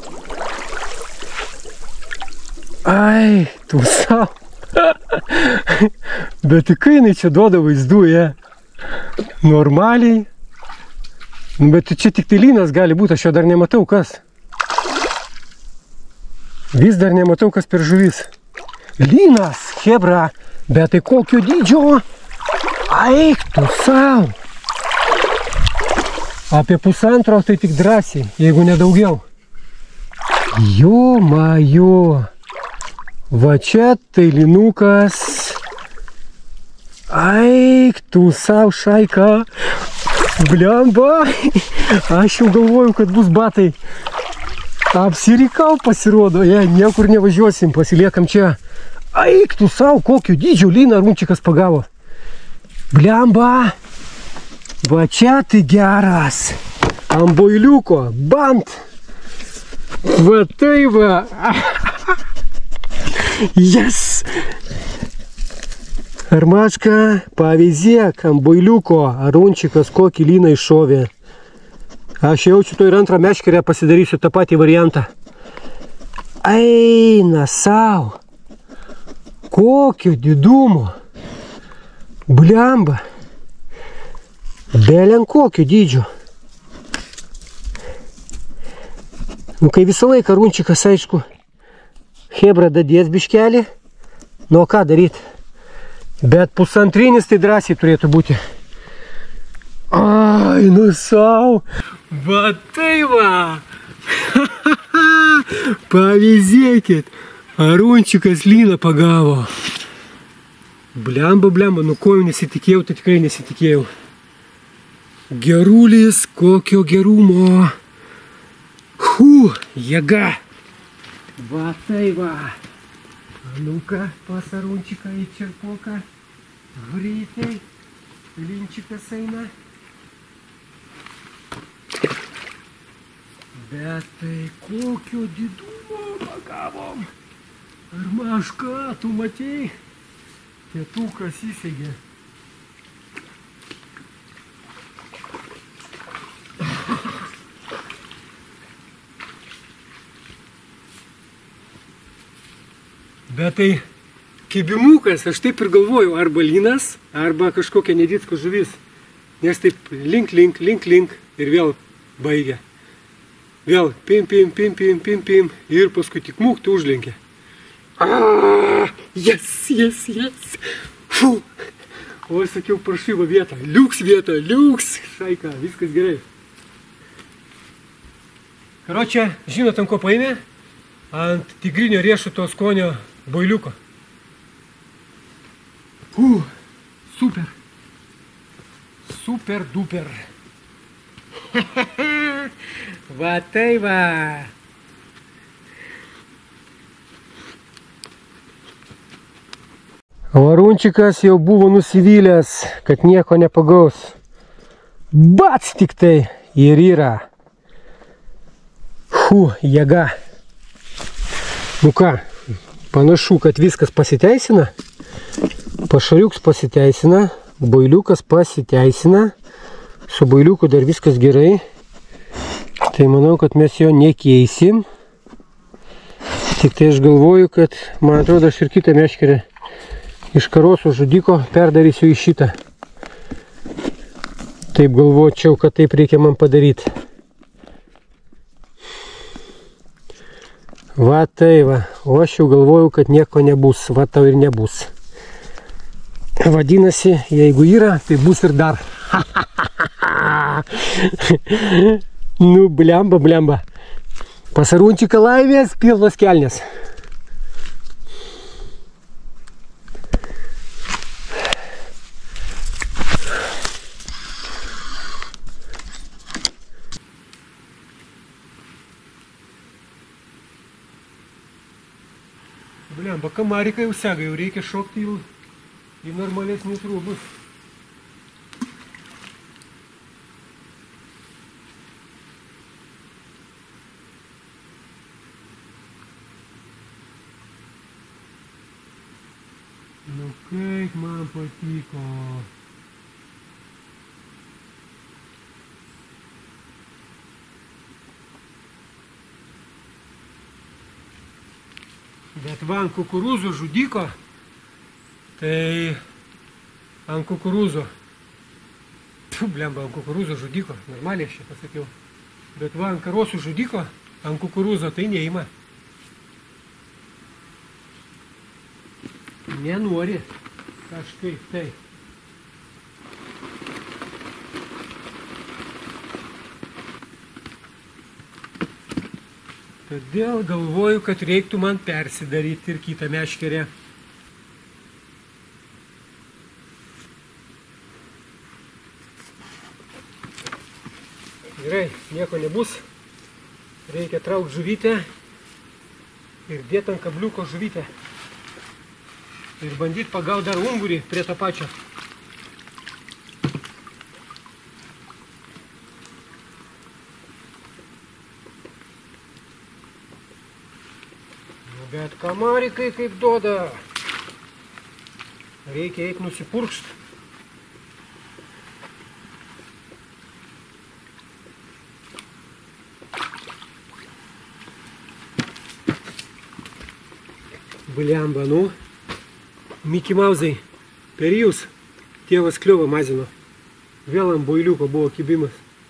Ai, tu savo. Bet tik jinai čia duoda vaizdų, normaliai. Bet čia tik tai lynas gali būti, aš jo dar nematau kas. Vis dar nematau kas per žuvis. Lynas, chebra, bet tai kokio dydžio? Aik tu savo. Apie pusantro tai tik drąsiai, jeigu nedaugiau. Jo, majo. Va čia tai linukas. Aik tu savo šaika. Bliamba. Aš jau galvoju, kad bus batai. Apsirikau pasirodo, niekur nevažiuosim, pasiliekam čia. Aik tu savo, kokio dydžio lyną runčikas pagavo. Bliamba. Va čia tai geras. Ant boiliuko, bant. Va tai va. Yes. Armačka, pavyzdėk, ant boiliuko, runčikas kokį lyną iššovė. Aš jaučiu to ir antrą meškerę pasidarysiu tą patį variantą. Eina savo. Kokio didumo. Bliamba. Belen kokio dydžio. Nu, kai visą laiką runčikas, aišku, hebra dadės biškelį, nu, ką daryti? Bet pusantrinis tai drąsiai turėtų būti. Ai, nu savo. Va tai va. Pavyzdėkit. Arunčikas lyną pagavo. Bliamba, bliamba. Nu, ko jau nesitikėjau, tai tikrai nesitikėjau. Gerulis, kokio gerumo. Jėga. Va tai va. Nu-ką, pas arunčiką į čerpoką. Greitai. Linčikas eina. Bet tai kokio didumo pagavom. Armaška, tu matei? Tėtukas įsegė. Bet tai kibimukas, aš taip ir galvoju, arba lynas, arba kažkokia nedidska žuvis. Nes taip link ir vėl baigia. Vėl pim ir paskui tik mūkti užlenkia. Yes. Fu. O aš sakiau, prašyva vieta, liuks vieta, liuks. Šaika, viskas gerai. Karočią, žinot, ant ko paėmė? Ant tigrinio riešuto skonio boiliuko. Super. Super duper. Va tai va. Arunčikas jau buvo nusivylęs, kad nieko nepagaus. Bats tik tai ir yra. Jėga. Nu ką, panašu, kad viskas pasiteisina. Pašariuks pasiteisina, boiliukas pasiteisina. Su boiliuku dar viskas gerai. Tai manau, kad mes jo nekeisim. Tik tai aš galvoju, kad, man atrodo, aš ir kitą meškerę iš karoso žudiko perdarysiu į šitą. Taip galvočiau, kad taip reikia man padaryti. Va tai va. O aš jau galvoju, kad nieko nebus. Va tau ir nebus. Vadinasi, jeigu yra, tai bus ir dar. Nu, bliamba. Pas arunčiką laimės pilnos kelnės. Bliamba, kamarika jau sega, jau reikia šokti į normalesnius rūbus. Nu kaip man patiko. Bet va ant kukurūzų žudiko, tai ant kukurūzų, blemba, ant kukurūzų žudiko, normaliai aš čia pasakiau, bet va ant karosų žudiko, ant kukurūzo tai neima. Nenori kažkaip tai. Todėl galvoju, kad reiktų man persidaryti ir kitą meškerę. Gerai, nieko nebus. Reikia traukti žuvytę ir dėti ant kabliuko žuvytę. Ir bandyti pagauti dar ungurį prie to pačio. Bet kamarikai kaip duoda. Reikia eiti nusipurkšt. Bliamba, nu. Mickey Mausai, per jūs. Tėvas kliovą mazino. Vėl ant boiliuko buvo kibimas.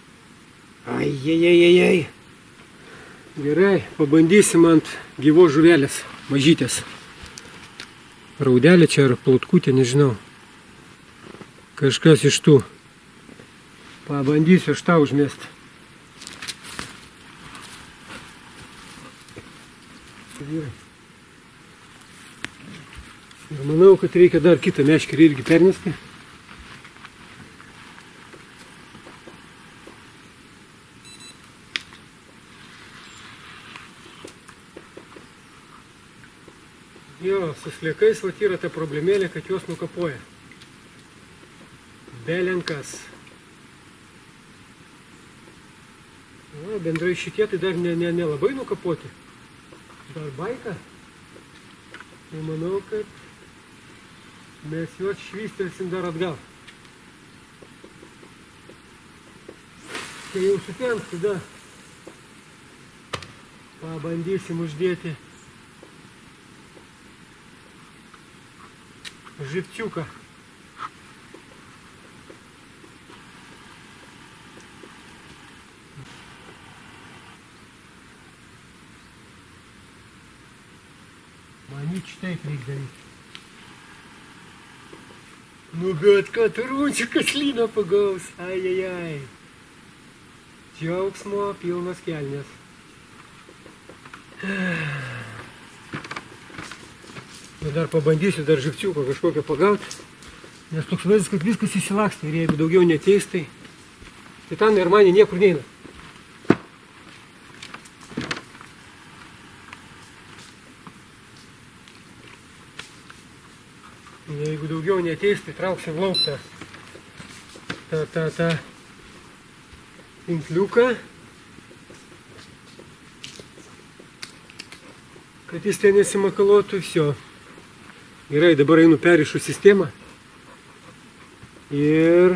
Ai. Gerai, pabandysim ant gyvos žuvelės, mažytės. Raudelė čia ar plautkutė, nežinau. Kažkas iš tų. Pabandysiu aš tą užmest. Ir manau, kad reikia dar kitą meškerį irgi pernesti. Jo, su sliekais vat yra ta problemėlė, kad juos nukapoja. Belenkas. Na, bendrai šitie tai dar nelabai nukapoti. Dar baika. Tai manau, kad mes juos švystelsim dar atgal. Kai jau sutems, tada pabandysim uždėti žipčiuką. Manyt šitaip reik daryti. Nu bet kad runčikas lyną pagaus. Ai. Džiaugsmo pilnas kelnes. Dar pabandysiu dar žipčiuką kažkokią pagauti, nes toks vaizdas, kad viskas įsilaksta ir jeigu daugiau neteis, tai ten ir manį niekur neina. Jeigu daugiau neteis, tai trauksim lauk tą tinkliuką, kad jis ten nesimakaluotų, viso. Gerai, dabar einu perišu sistemą ir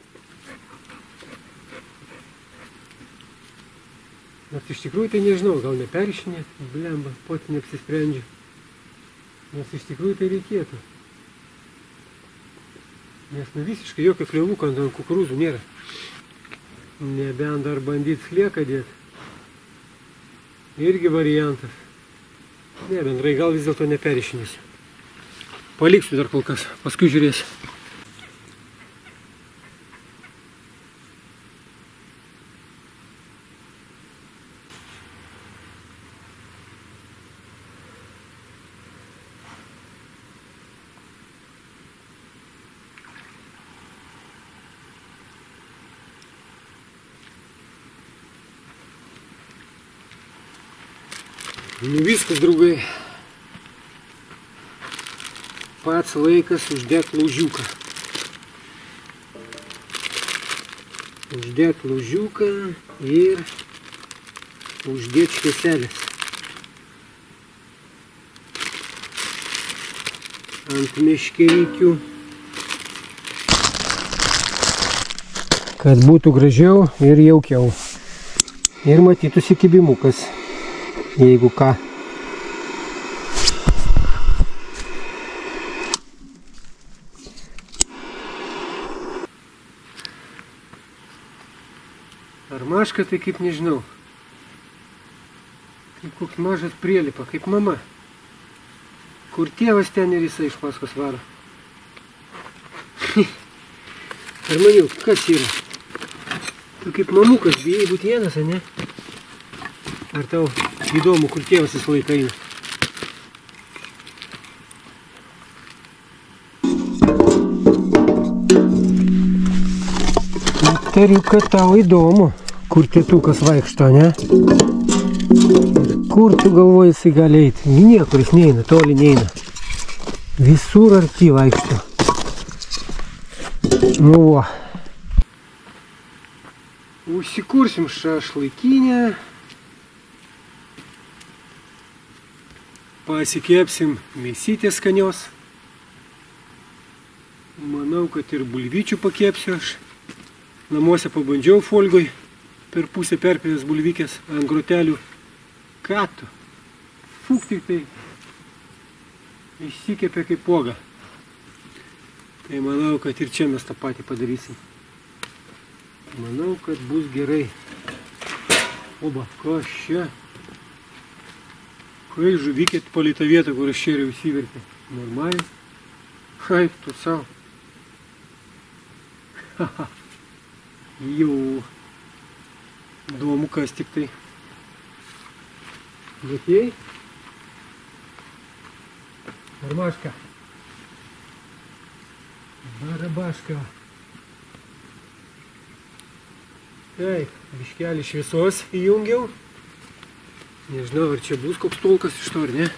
nors iš tikrųjų tai nežinau, gal neperišinė, blemba, pati neapsisprendžiu, nes iš tikrųjų tai reikėtų, nes visiškai jokio kliavuko ant kukurūzų nėra, nebent dar bandyti slieką dėti, irgi variantas, ne, bendrai gal vis dėlto neperišinėsiu. Paliksiu dar kol kas, paskui žiūrėsiu. Nu viskas, draugai. Pats laikas uždėti laužiuką. Uždėti laužiuką ir uždėti švieselės. Ant meškerikių. Kad būtų gražiau ir jaukiau. Ir matytųsi kibimukas, jeigu ką. Ar maška, tai kaip nežinau. Kaip koks mažas prielipa, kaip mama. Kur tėvas, ten ir jisai iš paskos varo. Ar maniau, kas yra? Tu kaip mamukas, bijai būti vienas, a ne? Ar tau įdomu, kur tėvas visą laiką eina? Tariu, kad tau įdomu, kur tėtukas vaikšto, ne? Ir kur tu galvoji jisai gali eiti? Niekur jis neina, toli neina. Visur arti vaikšto. Nu va. Užsikursim šašlaikinę. Pasikepsim mėsytės skanios. Manau, kad ir bulvyčių pakepsiu aš. Namuose pabandžiau folgoj per pusę perpėlės bulvykės ant grotelių. Ką tu? Fuk tik tai išsikepė kaip uoga. Tai manau, kad ir čia mes tą patį padarysim. Manau, kad bus gerai. Oba, kas čia? Kai žuvykėt palei tą vietą, kur aš čia ir įsivertė. Normaliai. Kaip tu savo. Haha. Jau. Įdomu, kas tik tai. Matėjai? Armaška. Barabaška. Taip, biškelį šviesos įjungiau. Nežinau, ar čia bus koks tolkas iš to, ar ne?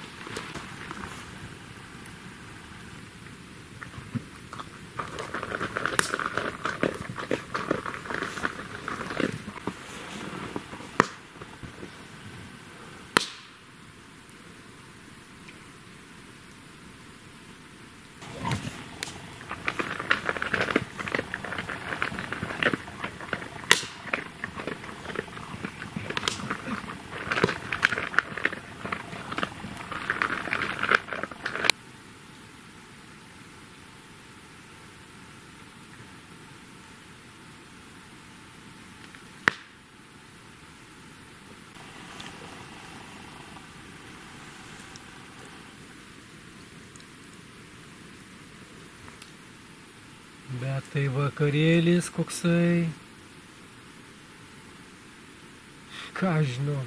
Bet tai vakarėlis koksai. Ką žinau.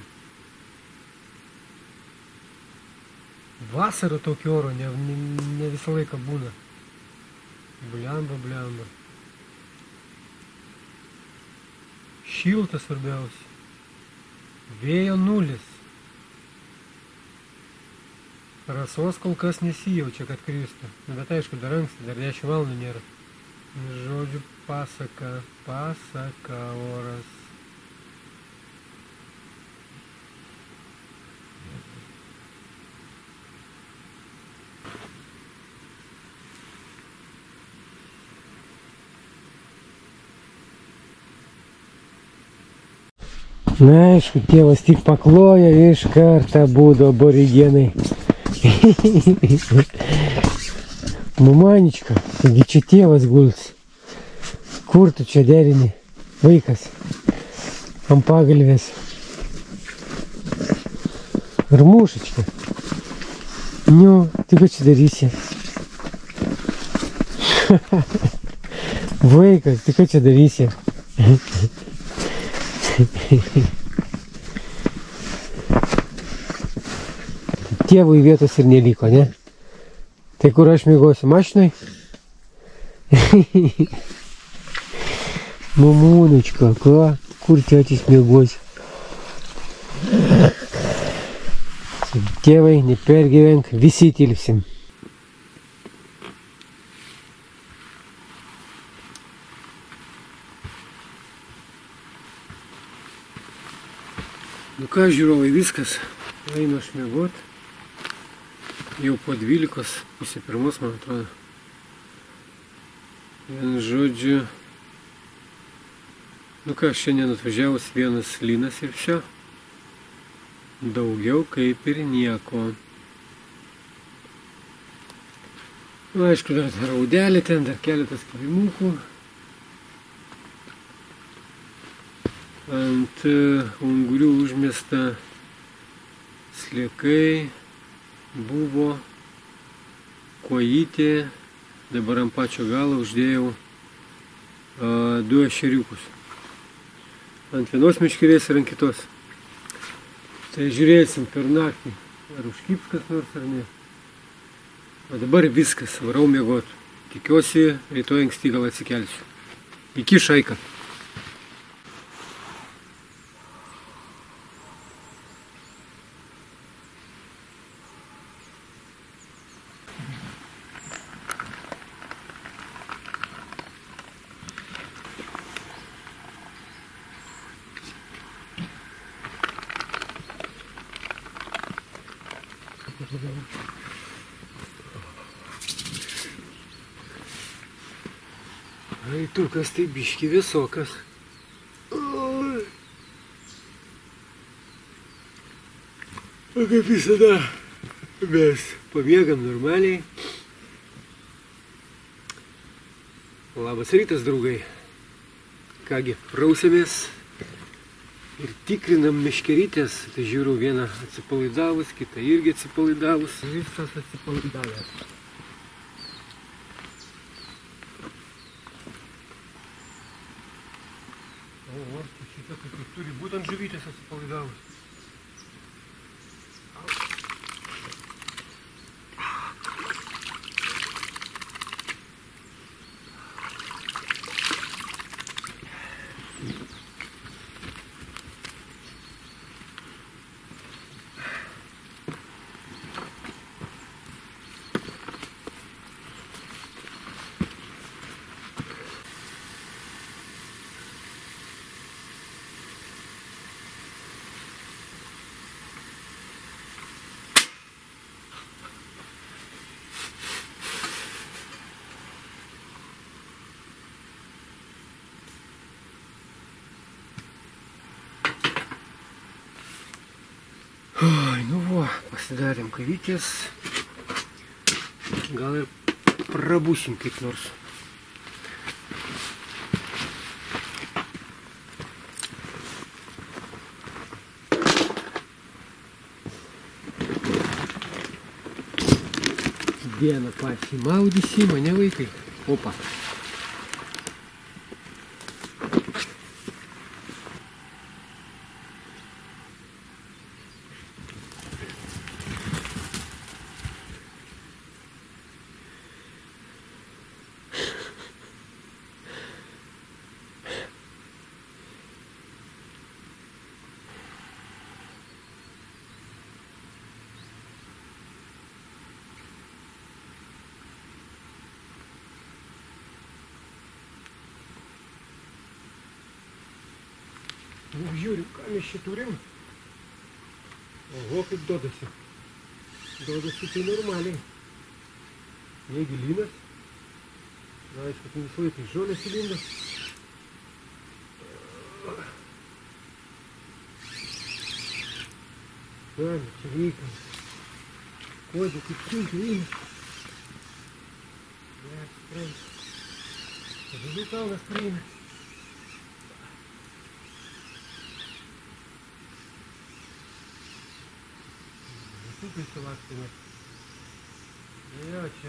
Vasara tokio oro ne visą laiką būna. Bliamba, bliamba. Šiltas svarbiausia. Vėjo nulis. Rasos kol kas nesijaučia, kad kristų. Bet aišku, dar anksti, dar 10 valandų nėra. Žodžiu, pasaka oras. Na, aišku, tėvas tik pakloja, iš karto būdo aborigenai. Mamanička, taigi čia tėvas guls. Kur tu čia derini, vaikas? Ant pagalvės. Armušečka. Nu, tai ką čia darysi? Vaikas, tai ką čia darysi? Tėvui vietos ir neliko, ne? Tai kur aš miegosiu, mašinai? Mamūnačka, ką? Kur tėtis miegosiu? Tėvai, nepergyvenk, visi tilpsim. Nu ką, žiūrovai, viskas. Einu aš miegot. Jau po 12, pusė pirmos, man atrodo. Vien žodžiu. Nu ką, šiandien atvažiavus vienas lynas ir vsio. Daugiau kaip ir nieko. Nu, aišku, dar raudelė ten, dar keletas kilimukų. Ant ungurių užmesta sliekai, buvo kojytė, dabar ant pačio galo uždėjau 2 ešeriukus. Ant vienos meškerės ir ant kitos. Tai žiūrėsim per naktį, ar užkyps kas nors ar ne. O dabar viskas, varau miegot. Tikiuosi, rytoj anksti gal atsikelsiu. Iki šaika. Raitukas tai biški visokas. O kaip visada mes pamiegam normaliai. Labas rytas, draugai. Kągi, prausiamės ir tikrinam meškerytės. Tai žiūriu, vieną atsipalaidavus, kitą irgi atsipalaidavus. Visas atsipalaidavęs. O, šitą kaip turi būti ant žuvytės atsipalaidavus. Oi, nu va, pasidarėm kavytės. Gal ir prabusim kaip nors. Dieną pasimaudysim, ane vaikai? Opa. Nu, žiūriu, ką mes čia turim. Oho, kaip dodasi. Dodasi tai normaliai. Negi lynas. Na, aišku, tai visą laiką žolės įlinda. Na, čia reikia. Kodė, kaip sunkiai lynas. Ne, tikrai. Žalių kalnas praeina. Super селактивно. Jo, čia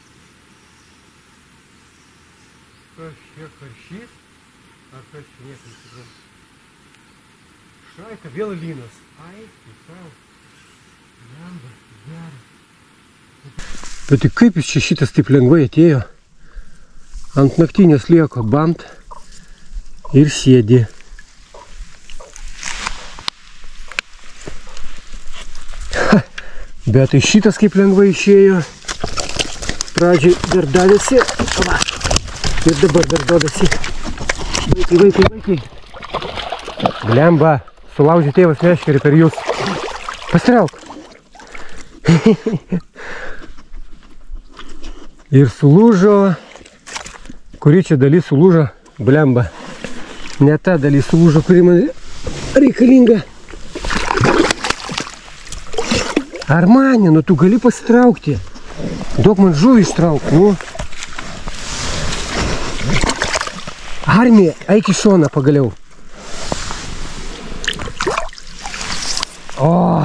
kažkiek karšys, ar kažkiek niekam. Šaika, vėl lynas. Ai, tai tau. Lamba, geras. Bet tai kaip jis čia šitas taip lengvai atėjo? Ant naktinės lieko bamt ir sėdi. Bet tai šitas kaip lengvai išėjo. Pradžiai dar davėsi. Va. Ir dabar dar duodasi. Vaikai. Blemba. Sulaužė tėvas meškerį per jūs. Pastrauk. Ir sulūžo. Kuri čia dalis sulūžo? Blemba. Ne ta dalis sulūžo, kuri man reikalinga. Armanė, nu tu gali pasitraukti. Duok man žuvį ištrauk, nu. Armija, eik į šoną pagaliau. O!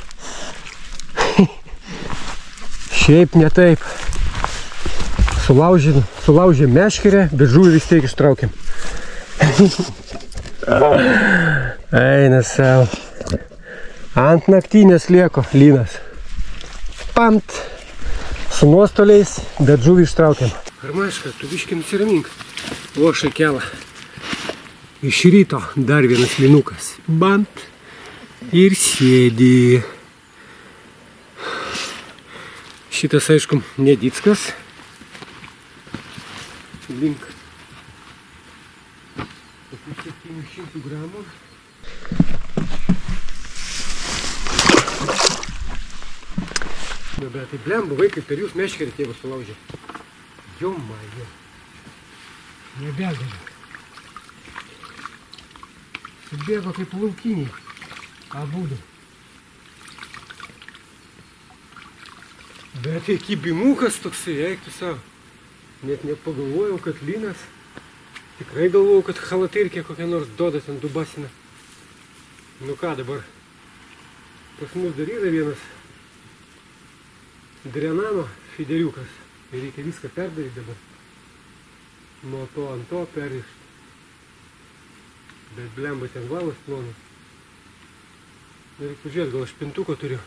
Šiaip ne taip. Sulaužė meškerę, bet žuvį vis tiek ištraukėm. Eina savo. Ant naktinės lieko lynas. Pamt. Su nuostoliais, bet žuvį ištraukėm. Armaška, tu biškį nusiramink. O šakelą. Iš ryto dar vienas lynukas. Bamt. Ir sėdi. Šitas, aišku, nedickas. Link 700 gramų. Nu, bet tai blemba, vaikai, per jūs meškerį tėvas sulaužė. Jo majo. Nebegaliu. Subėgo kaip laukiniai. Abudu. Bet tai kibimukas toksai, eik tu savo. Net nepagalvojau, kad lynas. Tikrai galvojau, kad halatirkė kokia nors doda ten dubasina. Nu ką dabar? Pas mus dar yra vienas drenano fideriukas. Ir reikia viską perdaryti dabar. Nuo to ant to perrišti. Bet blemba ten valas plonas. Reikia pažiūrėti, gal aš pintuko turiu.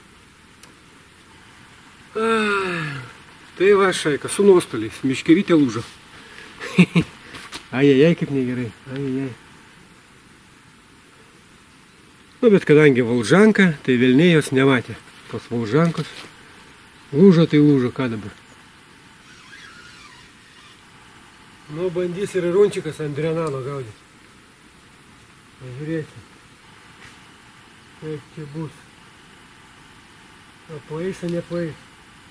Tai va šaika, su nuostoliais. Miškerytė lūžo. Ajajai, kaip negerai. Ajajai. Nu, bet kadangi Volžanka, tai velniai jos nematė. Tos Volžankos. Lūžo, tai lūžo, ką dabar. Nu, bandys ir runčikas ant drenano gaudyti. Pažiūrėsim. Kaip čia bus. O paeis, o nepaeis.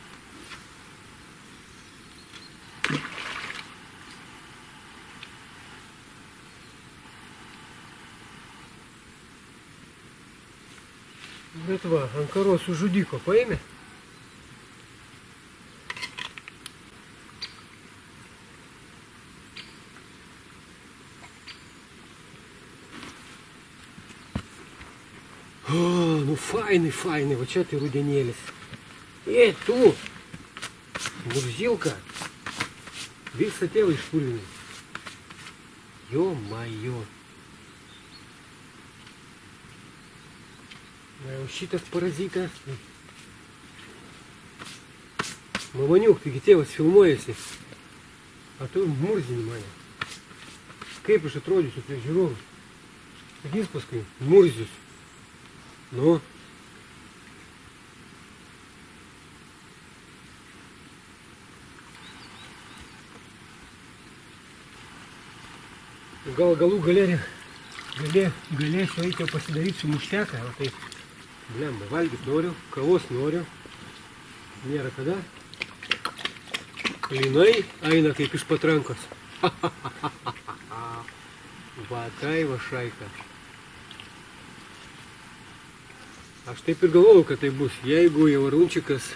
Bet va, ant karos žudiko paėmė. O, nu fainai, fainai, va čia tai rudenėlis. Tu, murzilka, visą tėvą išpurvinai. Jo majo. Na jau šitas parazitas. Mamaniuk, taigi tėvas filmuojasi. A tu murzini mane. Kaip aš atrodysiu prie žiūrovų. Sakys paskui, murzius. Nu. Gal galų galėsiu eiti pasidaryti su mušteką, o tai blemba, valgyti noriu, kavos noriu, nėra kada. Lynai eina kaip iš patrankos. Va tai va šaika. Aš taip ir galvojau, kad tai bus, jeigu jau arunčikas,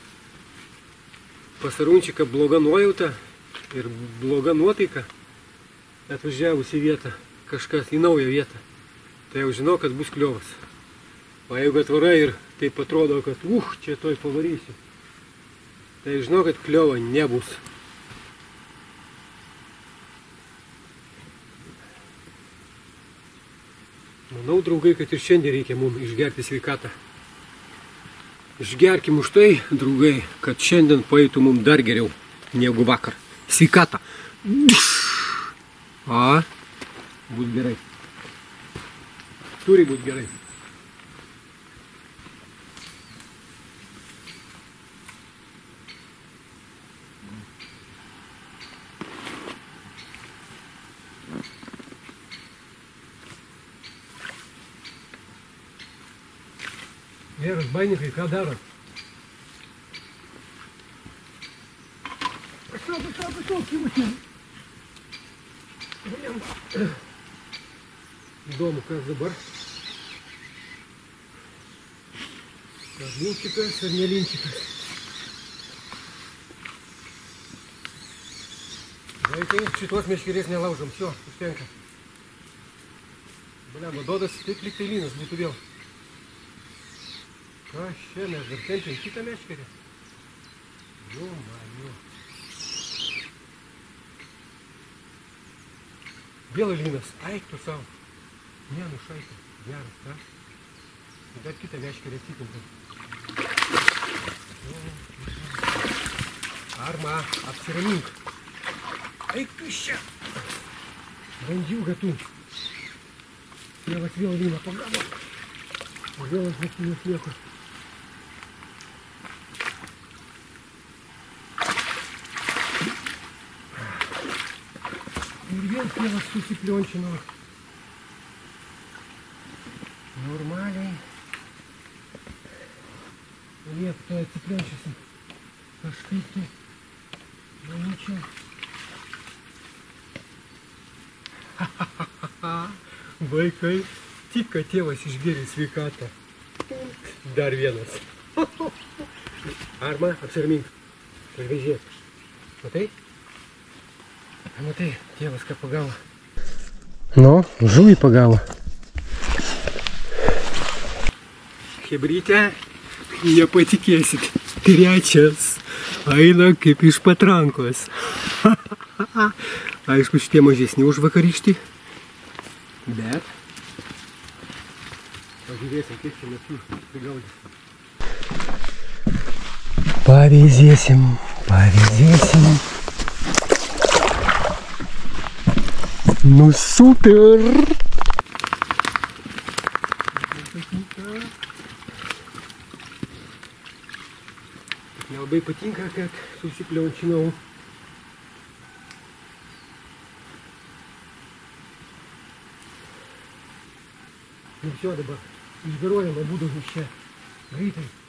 pas arunčiką bloga nuojauta ir bloga nuotaika, atvažiavus į vietą, kažkas į naują vietą, tai jau žinau, kad bus kliovas. O jeigu atvarai ir taip atrodo, kad čia toj pavarysiu, tai žinau, kad kliovo nebus. Manau, draugai, kad ir šiandien reikia mums išgerti sveikatą. Išgerkim už tai, draugai, kad šiandien paeitų mums dar geriau negu vakar. Sveikatą. Būt gerai. Turi būt gerai. Vėras, bainikai, ką daro? Prašau, kimučiai. Įdomu, kas dabar. Ar linčikas ar nelinčikas. Vaikai, šitos meškerės nelaužom. Все, užtenka. Blemba, dodas taip lyg tai lynas būtų vėl. Kas čia, mes dar tempėm kitą meškerę. Jo, man. Vėl lynas, eik tu savo. Ne, nušaitė. Geras, ta? Dar kitą meškerę atsitinkam. Arma, apsiramink. Eik tu iš čia. Bandžiuga tu. Tėvas vėl lyną pagavo. O vėl aš naktinės nieko. Ir vėl tėvas susipliončino. Normaliai. Liepto atsipliončiasi. Kažkaip tai. Manyčiau. Vaikai, tik kad tėvas išgėrė sveikatą. Dar vienas. Arma, apsiramink. Pažvežėk. Matai? Matai, tėvas ką pagavo. Nu, žuvį pagavo. Chebrytė, nepatikėsit. Trečias. Eina kaip iš patrankos. Aišku, šitie mažesni už vakarykštį. Bet pažiūrėsim, kiek čia mes jų prigaudysim. Pavyzdėsim. Nu super! Nelabai patinka, kad susipliončinau. Ir все dabar išgaruojama būdų iš čia. Greitai.